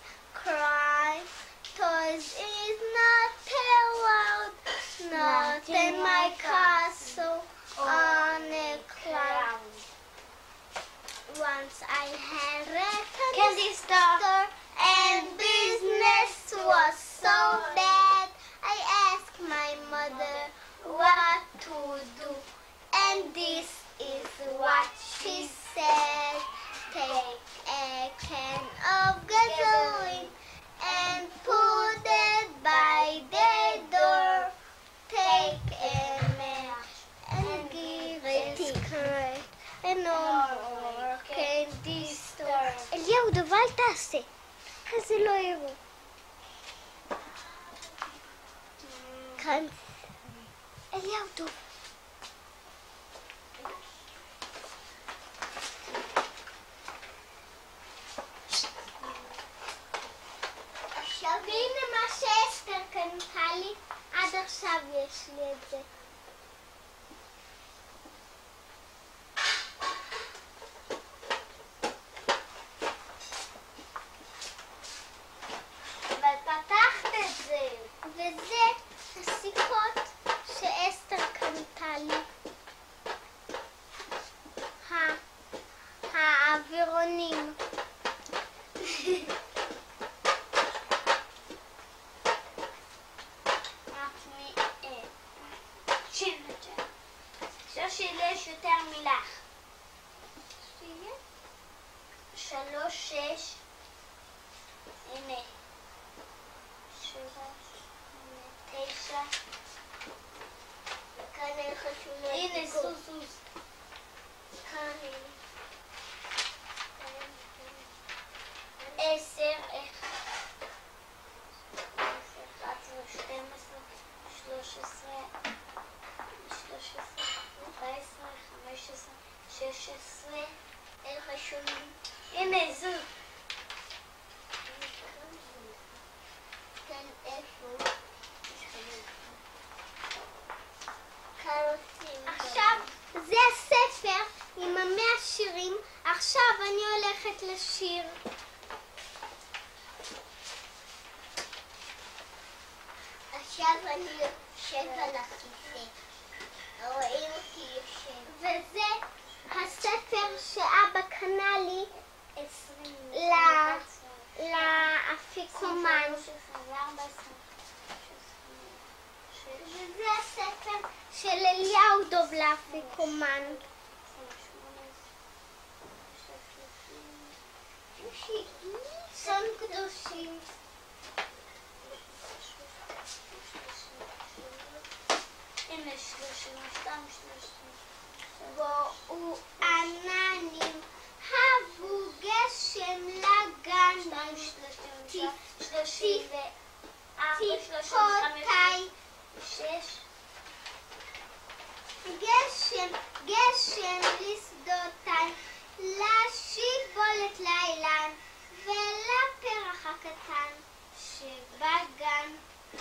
Toys is not allowed. Not in my castle on a cloud. Once I had a candy store and business was so bad. I asked my mother what to do, and this is what she said. Take a can of gasoline and put it by the door. Take a match and give it secret. And no more candy store. אליהו, דבר אל תעשה. כזה לא יראו. כאן. אליהו, טוב. עכשיו הנה מה שאסתר קנתה לי. עד עכשיו יש לי את זה. אבל פתחת את זה. וזה הסיכות שאסתר קנתה לי. האווירונים. שלי יש יותר מלך. 3, 6. הנה. 7, 9. וכאן אין חשוב להיות הנה, סוס. כאן הנה. 10, 11, 12, 13, 14, 15, 16, אין חשוב. הנה זו. כאן איפה? עכשיו זה הספר עם 100 שירים. עכשיו אני הולכת לשיר. עכשיו אני יושב על הכיסא. רואים אותי יושב. וזה הספר שאבא קנה לי לאפיקומן. וזה הספר של אליהו דוב לאפיקומן. סון קדושים. הנה 32, 30. בואו עננים, הבו גשם לגן, 34, 35, 6. גשם לשדותיי, לשיבולת לאילן, ולפרח הקטן שבגן.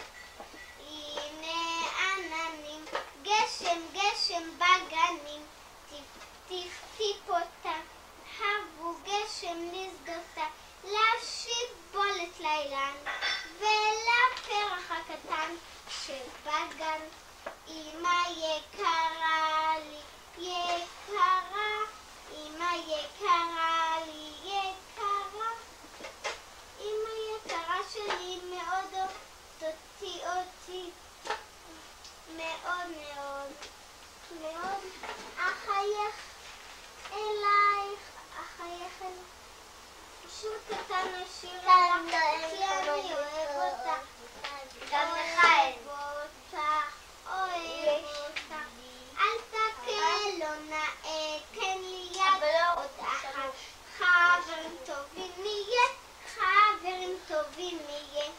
הנה עננים, גשם בגנים, טיפ-טיפותה, הבו גשם לשדותה, לשיבולת לאילן, ולפרח הקטן שבגן. אמא יקרה לי, יקרה, אמא יקרה לי, יקרה, אמא יקרה שלי מאוד אותי, מאוד מאוד מאוד, אחייך אלייך, שוב קטן השיר לך, כי אני אוהב אותך, גם לך אוהב אותך, אל תקל, לא נאה, תן לי יד עוד אחת, חברים טובים נהיה.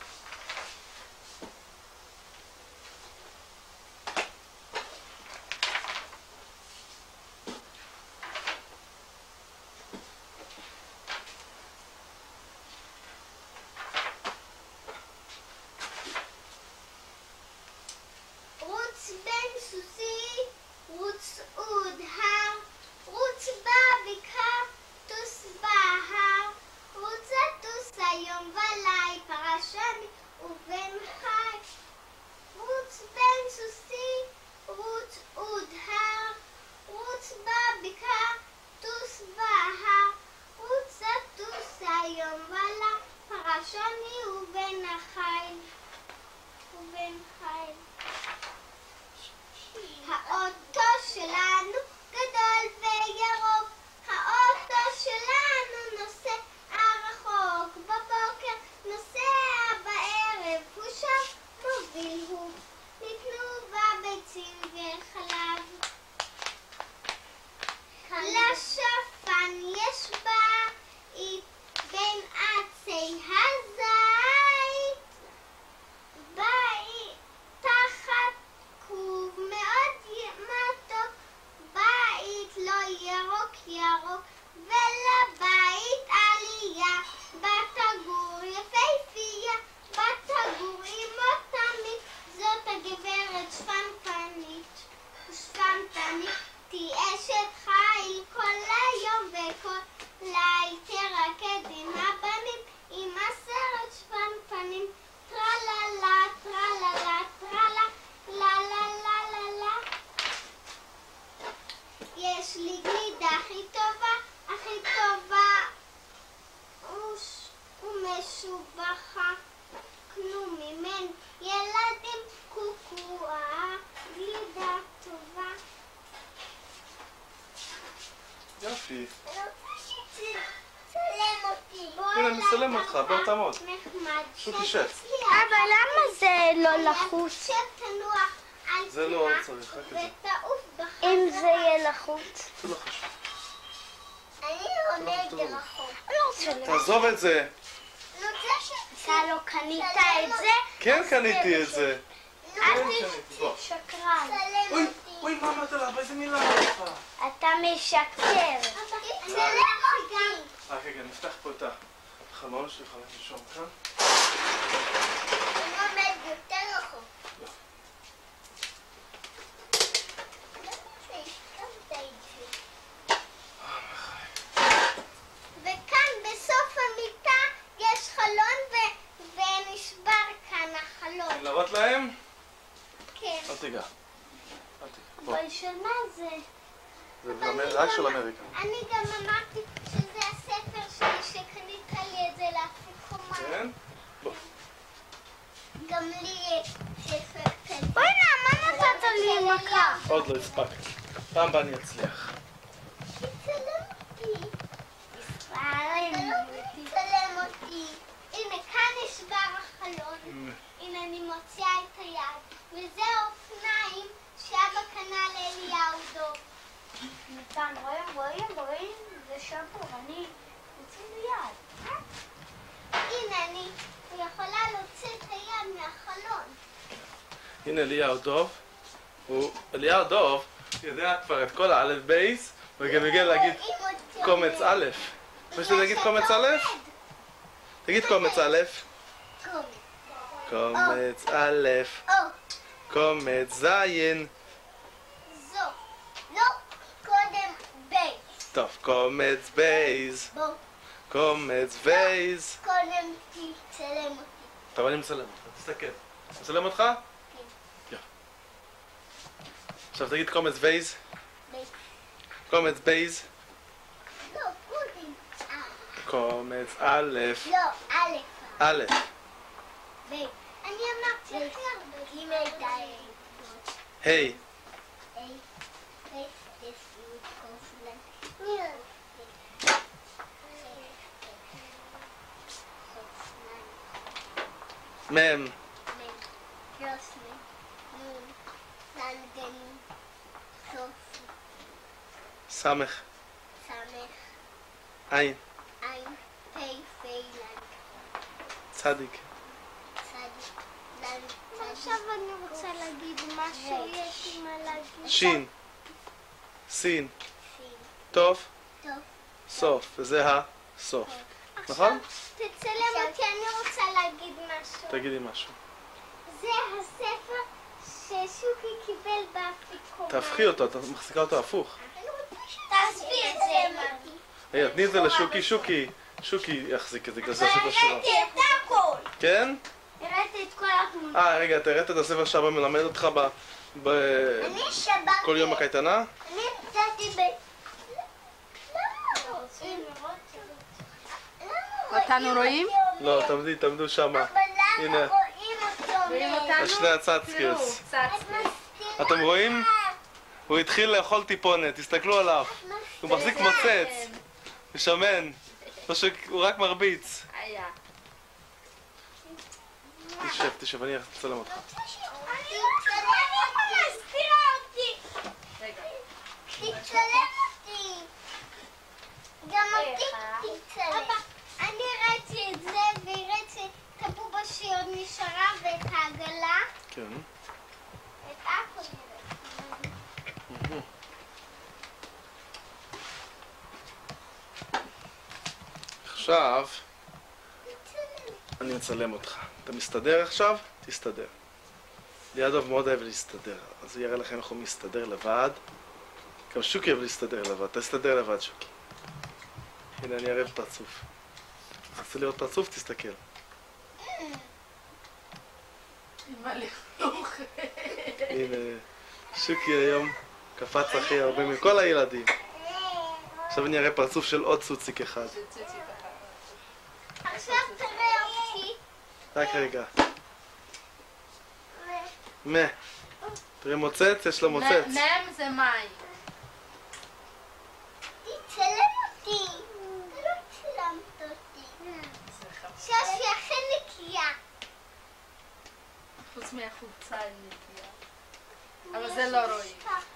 רוץ בן סוסי, רוץ עוד הר, רוץ בבקעה, טוס בהר, רוץ אטוס היום ולי, פרשני ובן חי. רוץ בן סוסי, רוץ עוד הר, רוץ בבקעה, טוס בהר, רוץ אטוס היום ולי, פרשני ובן החי. האוטו שלנו גדול וירוק, האוטו שלנו נוסע רחוק, בבוקר נוסע בערב, הוא שם מוביל הוא, ניתנו בביצים וחלב. לשפן יש בית בין עצי הזית, בית תחת כוב מאוד מתוק, בית לא ירוק, ולבית עלייה, בתגור יפהפייה, בתגור אימו תמיד, זאת הגברת שפנפנית, תהיה אשת חיל כל היום וכל ליל, תרקד עם הבנים, עם 10 שפנפנים, טרללה, טרללה, טרלה, לה לה לה לה לה. יש לי גלידה הכי טובה ומשובחה, קנו ממני ילדים קוקואה, גלידה טובה. שוקי. צלם אותי. הנה, אני מצלם אותך, בוא תעמוד. נחמד. שוקי שב. אבל למה זה לא לחוץ? שתנוח על זה לא צריך, רק את זה. ותעוף בחזרה. אם זה יהיה לחוץ. זה לא חשוב. אני עולה גרחוק. אני לא רוצה לראות. תעזוב את זה. אתה לא קנית את זה? כן קניתי את זה. שקרן. אוי, מה אמרת לה? איזה מילה אמרת? אתה משקר. צלם אותי. רגע, נפתח פה את החלון שיכולים לישון כאן. אני עומד יותר רחוק. וכאן בסוף המיטה יש חלון ונשבר כאן החלון. להראות להם? כן. אל תיגע. בוא. אבל של מה זה? זה רק של אמריקה. אני גם אמרתי שזה הספר שלי שקנית לי את זה לאפיקומן. כן? בוא. גם לי יש ספר כזה. בואי מה נתת לי מכה? עוד לא הספקתי. פעם הבאה אני אצליח. תצלם אותי. תצלם אותי. הנה, כאן נשבר החלון. הנה, אני מוציאה את היד. וזה האופניים שאבא קנה לאליהו דוב. נתן, רואים? זה שבור, אני מוציא ליד. הנה, אני יכולה להוציא את היד מהחלון. הנה אליהו דוב. אליהו דוב יודע כבר את כל האלף בייס, וגם יגיע להגיד קומץ א'. יש לי להגיד קומץ א'? תגיד קומץ א'. קומץ א'. קומץ זין. זו. לא, קודם בייס. טוב, קומץ בייז. בוא. קומץ וייז. קודם תצלם אותי. טוב, אני מצלם אותך, תסתכל. מצלם אותך? כן. עכשיו תגיד קומץ וייז. בייס. קומץ בייז. לא, קודם. קומץ א'. לא, א'. א'. בייס. אני אמרתי הכי הרבה. ג' ד'. היי. מם. סמך. עין. צדיק. עכשיו אני רוצה להגיד משהו, יש לי מה להגיד. שין. סין. טוב. סוף. וזה הסוף. נכון? תצלם אותי, אני רוצה להגיד משהו. תגידי משהו. זה הספר ששוקי קיבל באפיקומן. תהפכי אותו, את מחזיקה אותו הפוך. תעזבי את זה. רגע, תני את זה לשוקי, שוקי יחזיק את זה, כזה הספר שלו. הראיתי את הכל. כן? הראיתי את כל התמונות. רגע, אתה הראית את הספר שאבא מלמד אותך אני שברתי. כל יום בקייטנה? אני נתתי אותנו רואים? לא, תעמדו שמה. הנה. רואים אותנו. על שני הצצקיוס. אתם רואים? הוא התחיל לאכול טיפונת, תסתכלו עליו. הוא מחזיק מוצץ. הוא שמן. הוא רק מרביץ. תשב, אני אצלם אותך. תצלם אותי. גם אותי תצלם. אני ראיתי את זה והראיתי את הבובה שעוד נשארה ואת העגלה. כן. את הכל נראה. עכשיו אני מצלם אותך. אתה מסתדר עכשיו? תסתדר. ליאדוב מאוד אוהב להסתדר, אז הוא יראה לכם איך הוא מסתדר לבד. גם שוקי אוהב להסתדר לבד. תסתדר לבד, שוקי. הנה, אני אראה פרצוף. רוצה לראות פרצוף? תסתכל. הנה, שוקי היום קפץ הכי הרבה מכל הילדים. עכשיו אני אראה פרצוף של עוד צוציק אחד. עכשיו תראה אותי. רק רגע. תראה מוצץ, יש לו מוצץ. מם זה מים. תצלם אותי. לא צילמת אותי. שושי הכי נקייה. חוץ מהחולצה היא נקייה. אבל זה לא רואים.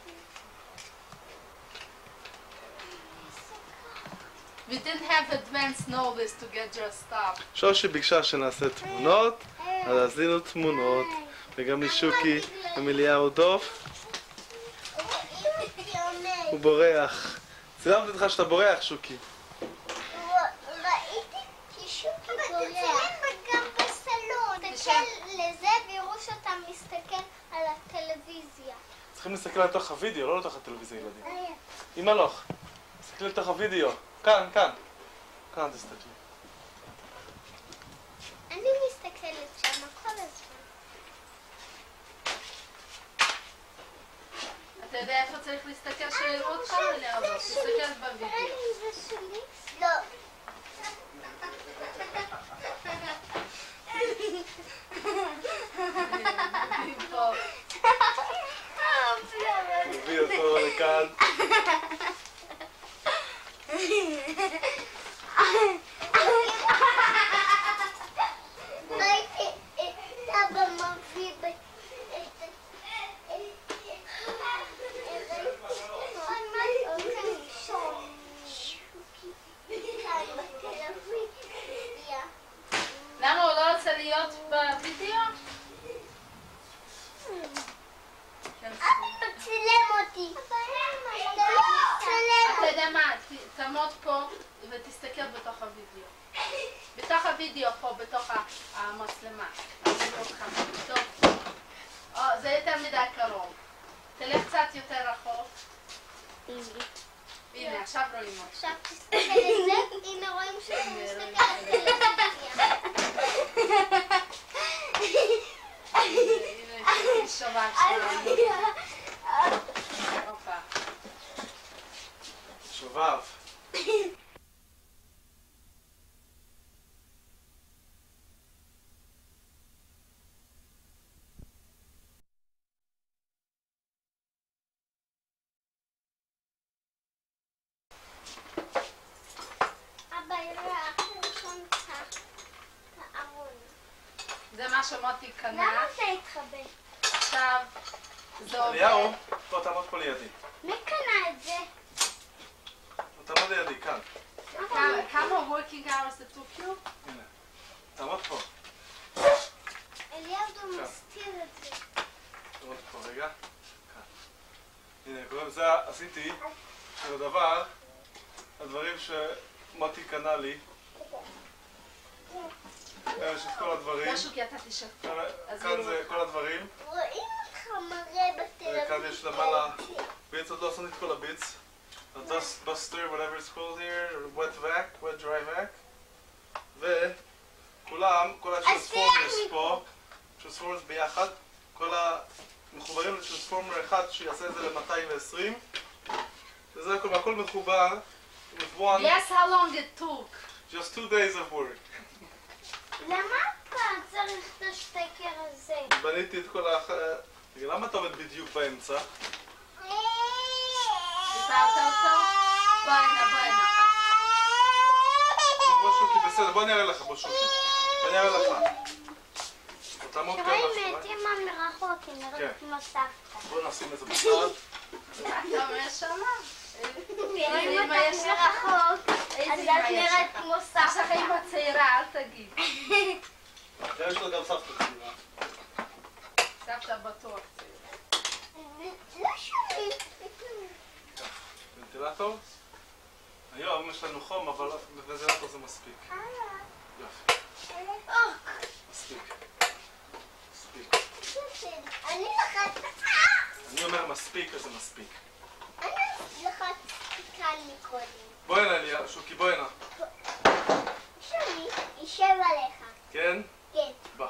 We didn't have advanced notice to get dressed up. שושי ביקשה שנעשה תמונות, אז עשינו תמונות, וגם לשוקי ומליהו דוף. הוא בורח. צילמתי אותך שאתה בורח, שוקי. ראיתי כי שוקי בורח. גם בסלון. תסתכל לזה ויראו שאתה מסתכל על הטלוויזיה. צריכים להסתכל לתוך הוידאו, לא לתוך הטלוויזיה, ילדים. אמא לוך, תסתכלי לתוך הוידאו. כאן, כאן. כאן תסתכלי. אני מסתכלת שם כל הזמן. אתה יודע איפה צריך להסתכל שיראו אותך ולעבוד? תסתכל בווידאו. זה שלי? לא. מביא אותו לכאן. ראיתי את אבא מביא למה הוא לא רוצה להיות בווידאו? צילם אותי. אתה יודע מה? תעמוד פה ותסתכל בתוך הווידאו. בתוך הווידאו פה, בתוך המצלמה. טוב. זה יותר מדי קרוב. תלך קצת יותר רחוק. הנה, עכשיו רואים אותך. עכשיו תסתכל על זה. הנה רואים שאתה מסתכל על טלוויזיה. הנה, שובב שלנו. הופה. שובב. אבא יראה ראשון את הארון. זה מה שמוטי קנה. למה זה התחבא? עכשיו זה עובד. אליהו, פה תעמוד פה לידי. מי קנה את זה? תעמוד לידי, כאן. כמה working hours זה took you? הנה. תעמוד פה. אליהו מסתיר את זה. תעמוד פה רגע. כאן. הנה, קוראים לזה עשיתי את הדבר, הדברים שמוטי קנה לי. יש את כל הדברים. לא שוקי, אתה תשב. כאן זה כל הדברים. רואים אותך מראה בטלוויזיה. כאן יש למעלה ביץ, עוד לא עשיתי את כל הביץ. dust buster, whatever it's called here, wet vac, wet dry vac. וכולם, כל הטרנספורמרס פה, טרנספורמרס ביחד, כל המחוברים לטרנספורמר אחד שיעשה את זה ל-220. וזה הכל מחובר. with one, Yes, how long it took? just 2 days of work. למה אתה צריך את השטקר הזה? בניתי את כל רגע, למה אתה עובד בדיוק באמצע? סיפרת אותו? בוא הנה. בוא שוקי, בסדר, בוא אני אראה לך, בוא שוקי. בוא אני אראה לך. תעמוד כאן שראים משהו, מתים מרחוק, היא נראית כמו סבתא. בוא נשים את זה בצד. אתה אומר שמה? רואים אותך מרחוק, אז את נראית כמו סבתא. יש לך אימא צעירה, אל תגיד. יש לו גם סבתא צעירה. סבתא בטוח צעירה. לא שומעים. ונטילטור? היום יש לנו חום, אבל בוונטילטור זה מספיק. יופי. מספיק. מספיק. אני לחצתי. אני אומר מספיק, אז זה מספיק. אני לחצתי כאן מקודם. בואי הנה, אליה, שוקי, בואי הנה. שומי, יישב עליך. כן? כן. בא.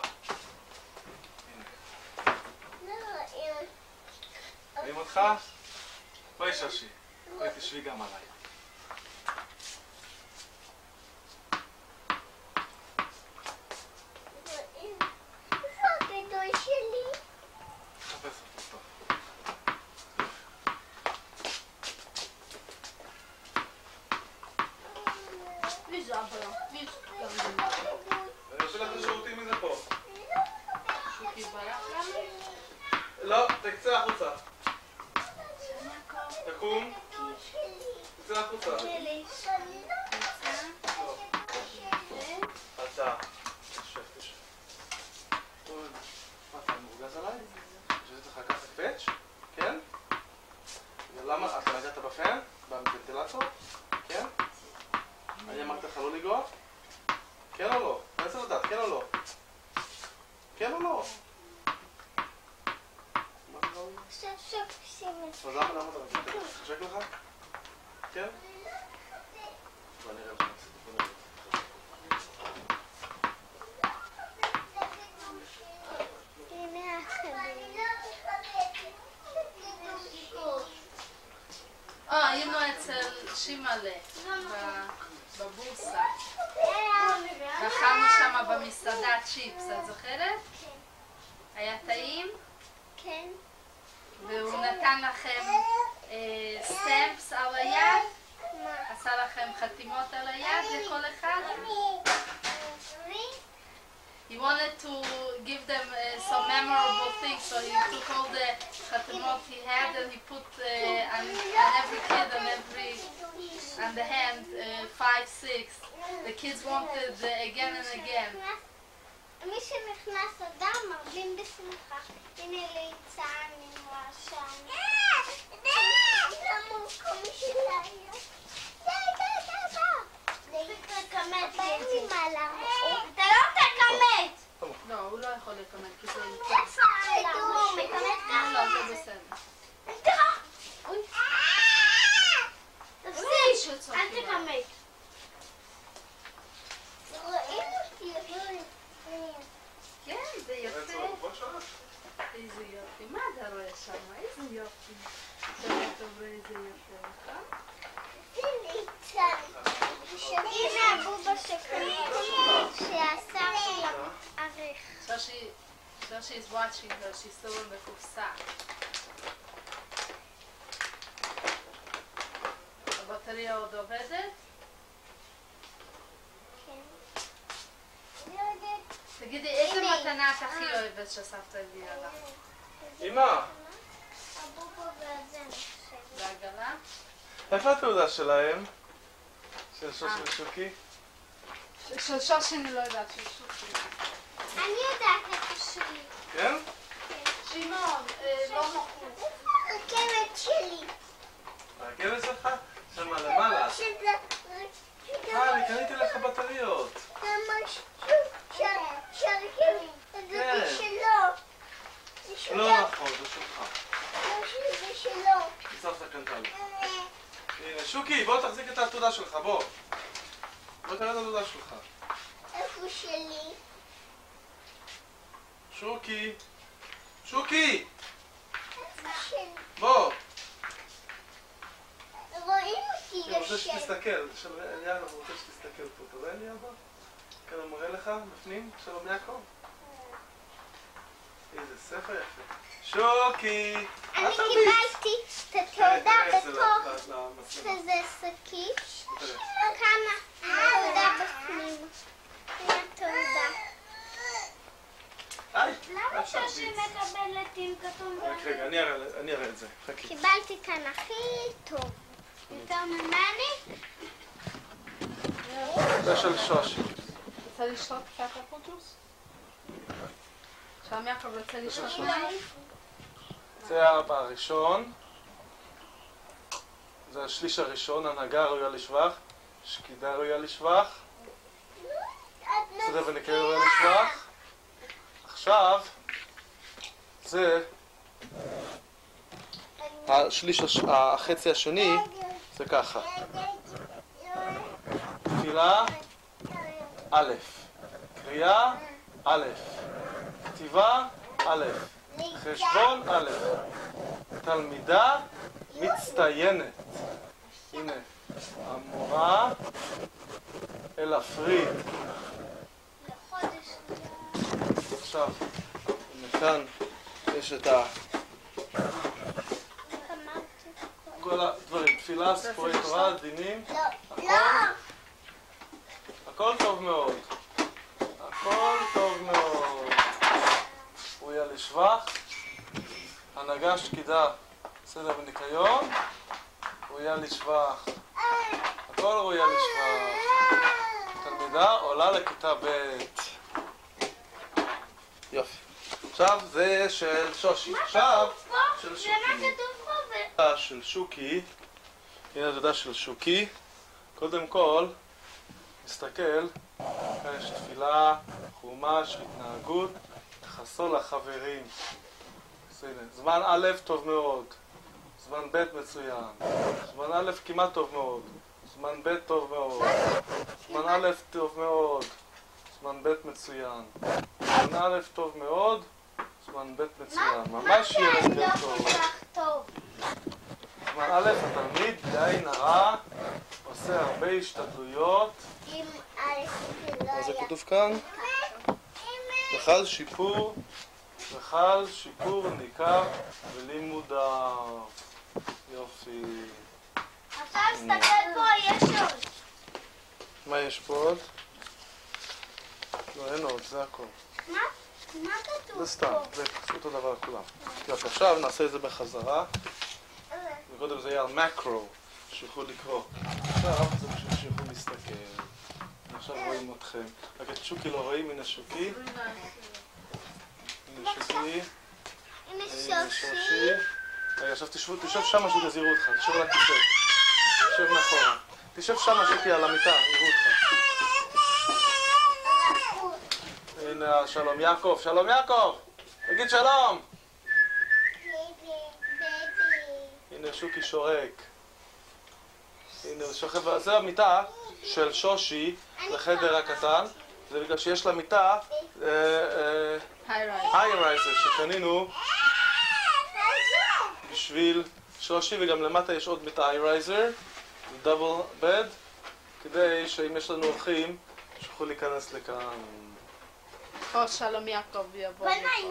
לא רואים. רואים אותך? בואי שושי. בואי תשבי גם עליי. רואים. זה הגדול שלי. חפש אותו טוב. אני עושה לך לשירותים מזה פה. שוקי ברח לנו? לא, תקצה החוצה. תקום. תקצה החוצה. הצעה. תשב. מה, אתה מורגז עליי? חושבת לך לקחת פאץ'? כן? למה? אתה נגעת בפן? בוונטילטור? כן? אני אמרתי לך לא לגוע? כן או לא? אני רוצה לדעת, כן או לא? כן או לא? אז למה אתה נגעת? חשק לך? כן? בוא נראה לך נעשית. היינו אצל שימלה בבורסה. אכלנו שם במסעדה צ'יפס, את זוכרת? היה טעים? כן. והוא נתן לכם סטמפס על היד? עשה לכם חתימות על היד לכל אחד? He wanted to give them some memorable things, so he took all the khatimot he had and he put on every kid on the hand 5, 6. The kids wanted again and again. מי שנכנס אדם מרבים בשמחה. הנה ליצן עם רעשן. למה הוא קום שלנו? באים ממעלה. אתה לא תקמת! לא, הוא לא יכול לקמת כי זה הוא מקמת ככה. לא, זה בסדר. תפסיק! אל תקמת. רואים אותי, כן, זה יפה. איזה יופי. מה אתה רואה שם? איזה יופי. אתה רואה איזה יופי, נכון? הנה הבובה שקניתי שהשר שלה עריך. So she's watching her, she's still in the קופסה. הבטריה עוד עובדת? כן. תגידי, איזה מתנה את הכי אוהבת שסבתא הביאה לך? אמא! הבובה והזה נחשב. והעגלה? איפה התעודה שלהם? של שושי ושוקי? של שושי אני לא יודעת, של שוקי. אני יודעת איפה שלי. כן? שמעון, לא נחוץ. הרכבת שלי. הרכבת שלך? שמה למעלה. אני קניתי לך בטריות. זה משהו שהרכבת, זה שלו. לא נכון, זה שלך. זה שלו. סבתא קנתה לי. הנה, שוקי, בוא תחזיק את התעודה שלך, בוא. בוא תראה את התעודה שלך. איפה שלי? שוקי! שוקי! איפה שלי? בוא! רואים אותי אני רוצה יושב. שתסתכל. יאללה, אני רוצה שתסתכל פה. תראה לי אבא? כאן הוא מראה לך, בפנים, שלום יעקב. איזה ספר יפה. שוקי! אני קיבלתי את התעודה בתוך שזה שקית. כמה תעודה בפנים. הנה התעודה. למה שושי מקבלת עם כתום ואני? רגע, אני אראה את זה. חכי. קיבלתי כאן הכי טוב. יותר ממני? זה של שושי. רוצה לשתות קצת אפוטוס? שם יעקב רוצה לשתות מים? זה הראשון. זה השליש הראשון, הנהגה ראויה לשבח, שקידה ראויה לשבח, סדר ונקרא ראויה לשבח. עכשיו, זה החצי השני, זה ככה. תפילה, א', קריאה, א', כתיבה, א', חשבון, א', תלמידה מצטיינת. הנה, המורה אלה פריד. עכשיו, הנה כאן יש את כל הדברים, תפילה, סיפורי תורה, דינים, הכל טוב מאוד. הכל טוב מאוד. ראויה לשבח. הנהגה שקידה, סדר וניקיון. ראויה לשבח. הכל ראויה לשבח. תלמידה עולה לכיתה ב'. יופי. עכשיו זה של שושי. עכשיו של שוקי. של שוקי. הנה הדודה של שוקי. קודם כל, נסתכל. כאן יש תפילה, חומש, התנהגות, יחסו לחברים. אז הנה, זמן א' טוב מאוד. זמן ב' מצוין. זמן א' כמעט טוב מאוד. זמן ב' טוב מאוד. זמן א' טוב מאוד. זמן ב' מצוין. זמן א' טוב מאוד. זמן ב' מצוין. ממש ילד טוב. זמן א' התלמיד די נראה, עושה הרבה השתדלויות. מה זה כתוב כאן? וחל שיפור ניכר בלימודיו. יופי. עכשיו תסתכל פה, יש עוד. מה יש פה עוד? לא, אין עוד, זה הכל. מה כתוב פה? זה סתם, זה אותו דבר כולם. יופי, עכשיו נעשה את זה בחזרה. וקודם זה היה על מקרו, שיוכלו לקרוא. עכשיו זה בשביל שיוכלו להסתכל. עכשיו רואים אתכם. רק את שוקי לא רואים, הנה שוקי. הנה שוקי. הנה שושי. רגע, עכשיו תשב שמה שיזהירו אותך, תשב על הכיסא. תשב מאחורה. תשב שמה שוקי על המיטה, יראו אותך. הנה שלום יעקב, שלום יעקב! תגיד שלום! הנה שוקי שורק. הנה, זה המיטה של שושי לחדר הקטן. זה בגלל שיש לה מיטה היי-רייזר שקנינו בשביל שושי, וגם למטה יש עוד מיטה היי-רייזר, דאבל בד, כדי שאם יש לנו אורחים שיוכלו להיכנס לכאן. או שלום יעקב יבוא.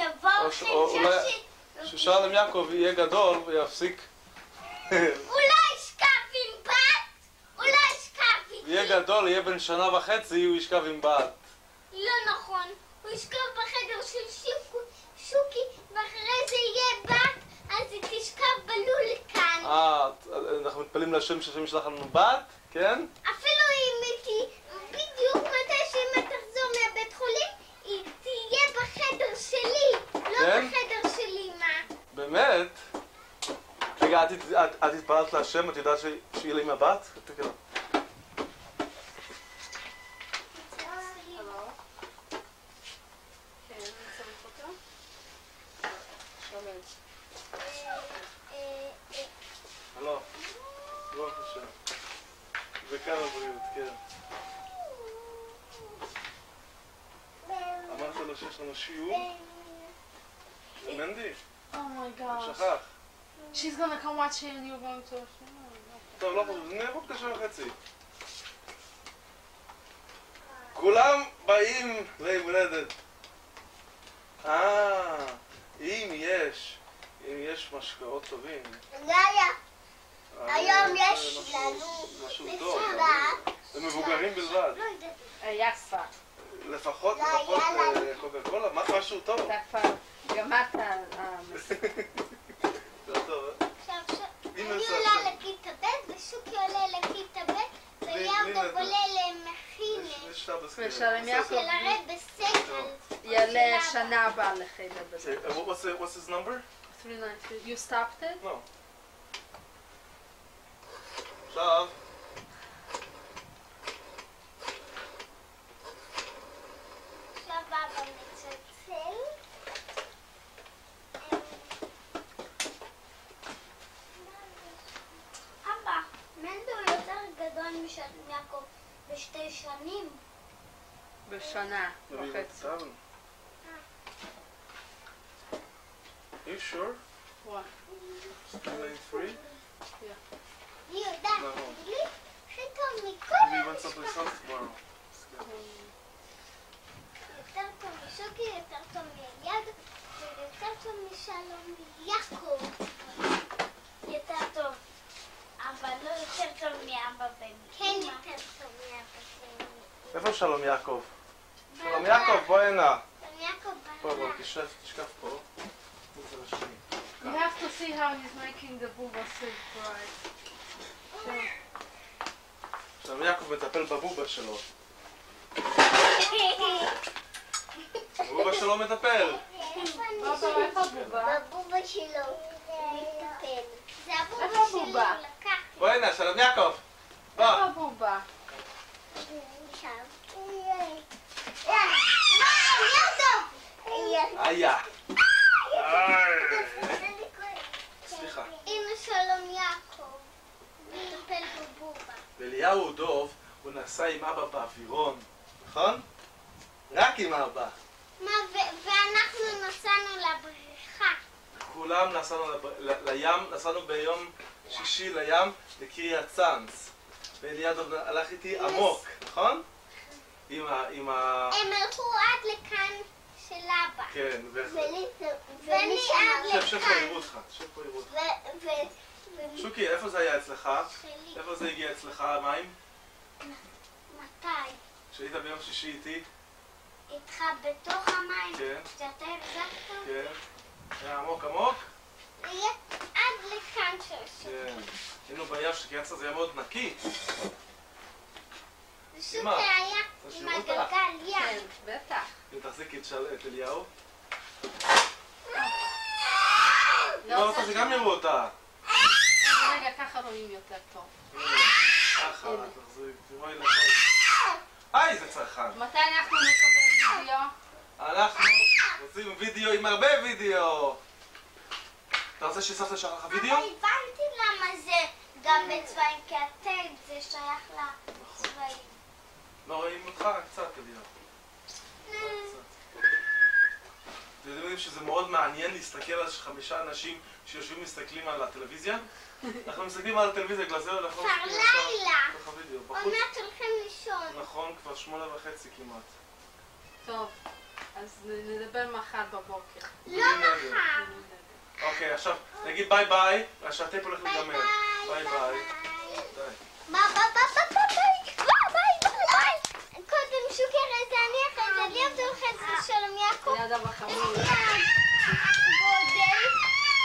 ששלום יעקב יהיה גדול ויפסיק. אולי ישכב עם בת? אולי ישכב איתי? יהיה גדול, יהיה בן 1.5 שנה, הוא ישכב עם בת. לא נכון, הוא ישכב בחדר של שוקי, ואחרי זה יהיה בת, אז היא תשכב בלול כאן. אנחנו מתפללים להשם שהשם ישלח לנו בת, כן? אפילו אם היא בדיוק מתי שאמא תחזור מהבית חולים, היא תהיה בחדר שלי, לא בחדר של אמא. באמת? רגע, את התפללת להשם, את יודעת שיהיה לי עם הבת? תקרא. הלו, ברוך השם. וכאן הבריאות, כן. אמרת לו שיש לנו שיעור? מנדי? Oh my gosh. שכח. She's gonna come watch it and you're going to... טוב, לא חושב, נהיה פה 9:30. כולם באים ליום הולדת. אם יש משקאות טובים. היום יש לנו מסעדה. זה מבוגרים בלבד. יפה. לפחות קוקה קולה, משהו טוב. אתה כבר גמרת. זה טוב, אני עולה לכיתה ב' ושוקי עולה לכיתה ב' ויעקב עולה למכינה. ושלום יעקב של הרי בסגל. יעלה שנה הבאה לחדר בזה. What's his number? 393. You stopped it? No. עכשיו. עכשיו אבא מצלצל. אבא, מנדו יותר גדול משלום יעקב ב2 שנים. בשנה וחצי. You sure? What? 293? היא יודעת, לי הכי טוב מכל We went someplace else tomorrow. יותר טוב משוקי, יותר טוב מיד, ויותר טוב משלום יעקב. יותר טוב. אבל לא יותר טוב מאבא ומאמא. כן, יותר טוב מאבא ומאמא. איפה שלום יעקב? שלום יעקב, בוא הנה. יעקב פה, בוא, תשכב פה. You have to see how he's making the booba soup, right? שלום יעקב מטפל בבובה שלו. בבובה שלו מטפל. בבובה שלו מטפל. זה הבובה איפה שלו, הבובה? לקח. בוא הנה, שלום יעקב. בוא. איפה הבובה? שם. היה. סליחה. אמא שלום יעקב מטפל בבובה. ואליהו דוב, הוא נסע עם אבא באווירון, נכון? רק עם אבא. ואנחנו נסענו לבריכה. כולם נסענו לים, נסענו ביום שישי לים לקריית צאנז. ואליהו דוב הלך איתי עמוק, נכון? עם ה... הם הלכו עד לכאן של אבא. כן, ואני עד שב פה, יראו אותך, שב פה, יראו אותך. שוקי, איפה זה היה אצלך? שלי. איפה זה הגיע אצלך, המים? מתי? כשהיית ביום שישי איתי? איתך בתוך המים? כן. שאתה החזקת? כן. היה עמוק עמוק? היה עד לכאן של כן. היינו בים שקריית צאנז, זה היה מאוד נקי. שוקי היה עם הגלגל ים. כן, בטח. אם תחזיקי את אליהו. לא לא רוצה שגם יראו אותה. רגע, ככה רואים יותר טוב. ככה, תחזיק, תראי לכל. היי, זה צרכן. מתי אנחנו נקבל וידאו? אנחנו עושים וידאו עם הרבה וידאו. אתה רוצה שסבתא שלך לך וידאו? אבל הבנתי למה זה גם בצבעים, כי הטייפ זה שייך לצבעים. לא רואים אותך? קצת, אליהו. אתם יודעים שזה מאוד מעניין להסתכל על 5 אנשים שיושבים ומסתכלים על הטלוויזיה? אנחנו מסתכלים על הטלוויזיה, בגלל זה אנחנו... כבר לילה. בחוץ. עוד מעט הולכים לישון. נכון, כבר 8:30 כמעט. טוב, אז נדבר מחר בבוקר. לא מחר. אוקיי, עכשיו נגיד ביי ביי, שהטייפ הולך להיגמר. ביי ביי. ביי. קודם שוקי אחרי זה אני אחרי זה ליאב אחרי זה שלום יעקב. ליד אבא חמוד. גודל.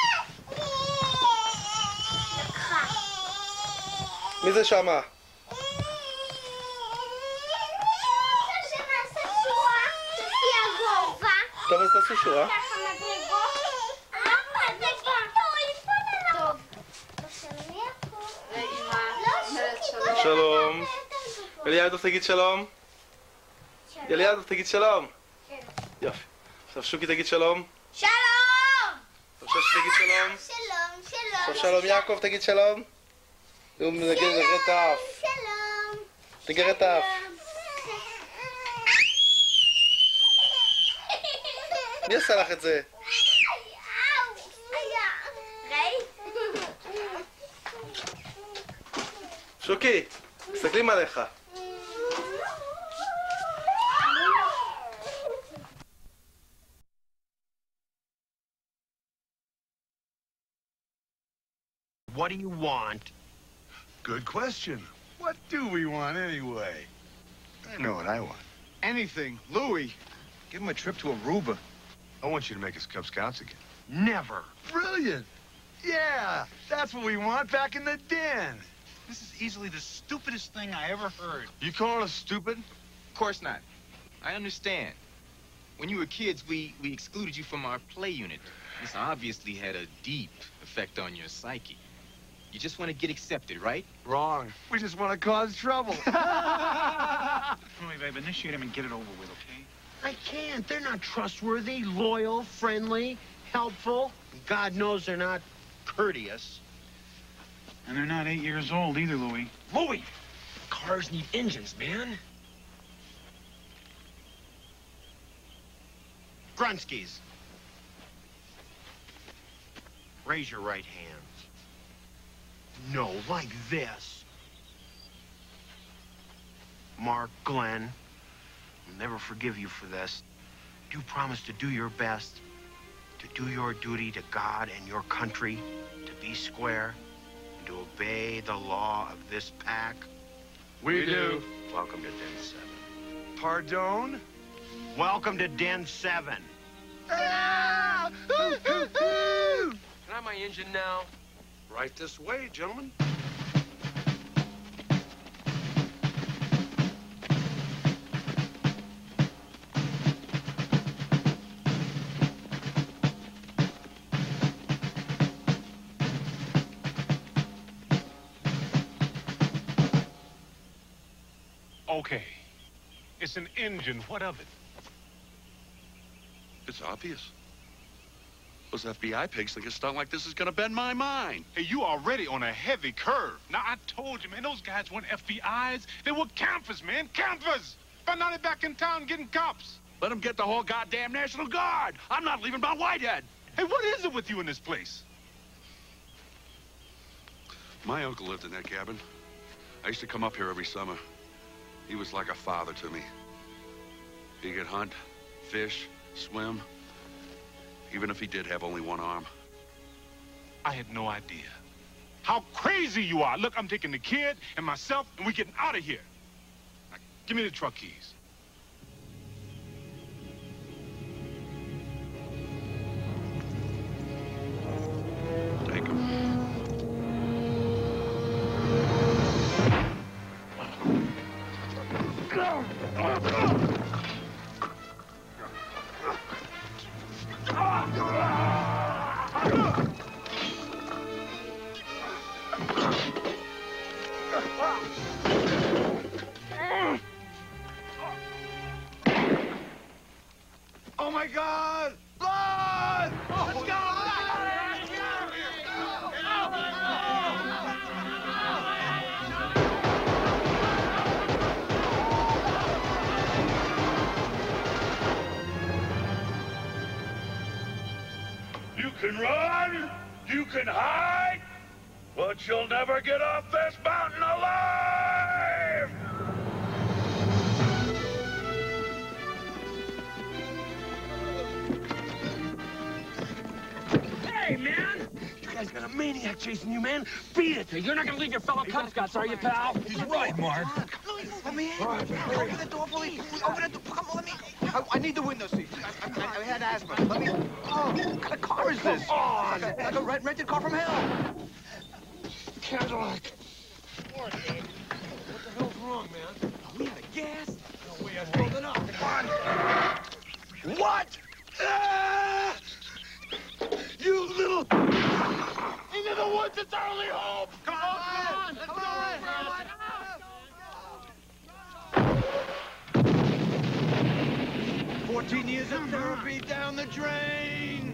לקחה. מי זה שמה? שנעשה שורה לפי הגובה. טוב, אז תעשו שורה. ככה מדרגות. טוב. שלום יעקב. ואמא, אומרת שלום. שלום. אליהו דוב תגיד שלום. אליהו דוב תגיד שלום. יופי. עכשיו שוקי תגיד שלום. שלום! עכשיו שתגיד שלום. שלום. עכשיו שלום יעקב תגיד שלום. הוא מנגן את האף. שלום. תגר את האף. מי עשה לך את זה? שוקי, מסתכלים עליך. What do you want? Good question. What do we want anyway? I know what I want. Anything. Louis, give him a trip to Aruba. I want you to make us Cub Scouts again. Never. Brilliant. Yeah, that's what we want back in the den. This is easily the stupidest thing I ever heard. You calling us stupid? Of course not. I understand. When you were kids, we excluded you from our play unit. This obviously had a deep effect on your psyche. You just want to get accepted, right? Wrong. We just want to cause trouble. Louis, babe, initiate him and get it over with, okay? I can't. They're not trustworthy, loyal, friendly, helpful. God knows they're not courteous. And they're not 8 years old either, Louis. Louis! Cars need engines, man. Grunskys. Raise your right hand. No, like this. Mark, Glenn, I'll never forgive you for this. Do promise to do your best, to do your duty to God and your country, to be square, and to obey the law of this pack. We do. Welcome to Den 7. Pardon? Welcome to Den 7. Can I have my engine now? Right this way, gentlemen. Okay. It's an engine. What of it? It's obvious. Those FBI pigs think a stunt like this is gonna bend my mind. Hey, you already on a heavy curve. Now, I told you, man, those guys weren't FBIs. They were campers, man, campers. But now they're back in town getting cops. Let them get the whole goddamn National Guard. I'm not leaving Mount Whitehead. Hey, what is it with you in this place? My uncle lived in that cabin. I used to come up here every summer. He was like a father to me. He could hunt, fish, swim, even if he did have only one arm. I had no idea. How crazy you are. Look, I'm taking the kid and myself, and we're getting out of here. Now, give me the truck keys. Take him. Oh my God! Blood! Let's go! You can run, you can hide, but you'll never get off this mountain alive! Hey, man! You guys got a maniac chasing you, man. Beat it. You're not gonna leave your fellow Cub Scouts, are you, pal? He's right, Mark. Let me in. Open the door, please. Open the door. Come on, let me. I need the window seat. I had asthma. Let me. Oh, what kind of car is this? Oh, like a rented car from hell. Cadillac. What the hell's wrong, man? We out of gas? No way, I rolled it up. Come on. What? Ah! You little... Into the woods, it's our only hope! Come on! Let's go! 14 years of therapy down the drain.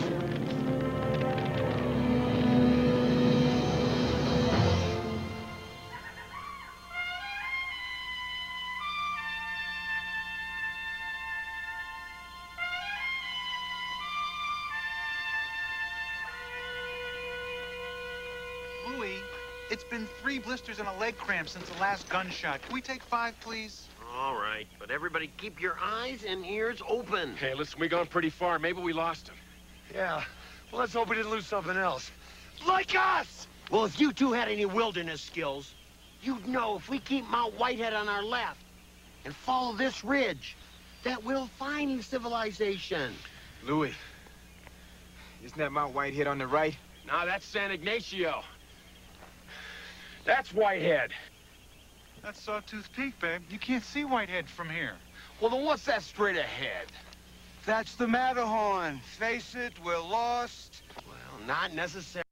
Louis, it's been 3 blisters and a leg cramp since the last gunshot. Can we take 5, please? All right, but everybody keep your eyes and ears open. Hey, listen, we gone pretty far. Maybe we lost him. Yeah. Well, let's hope we didn't lose something else. Like us! Well, if you two had any wilderness skills, you'd know if we keep Mount Whitehead on our left and follow this ridge, that we'll find civilization. Louis, isn't that Mount Whitehead on the right? Nah, that's San Ignacio. That's Whitehead. That's Sawtooth Peak, babe. You can't see Whitehead from here. Well, then what's that straight ahead? That's the Matterhorn. Face it, we're lost. Well, not necessarily.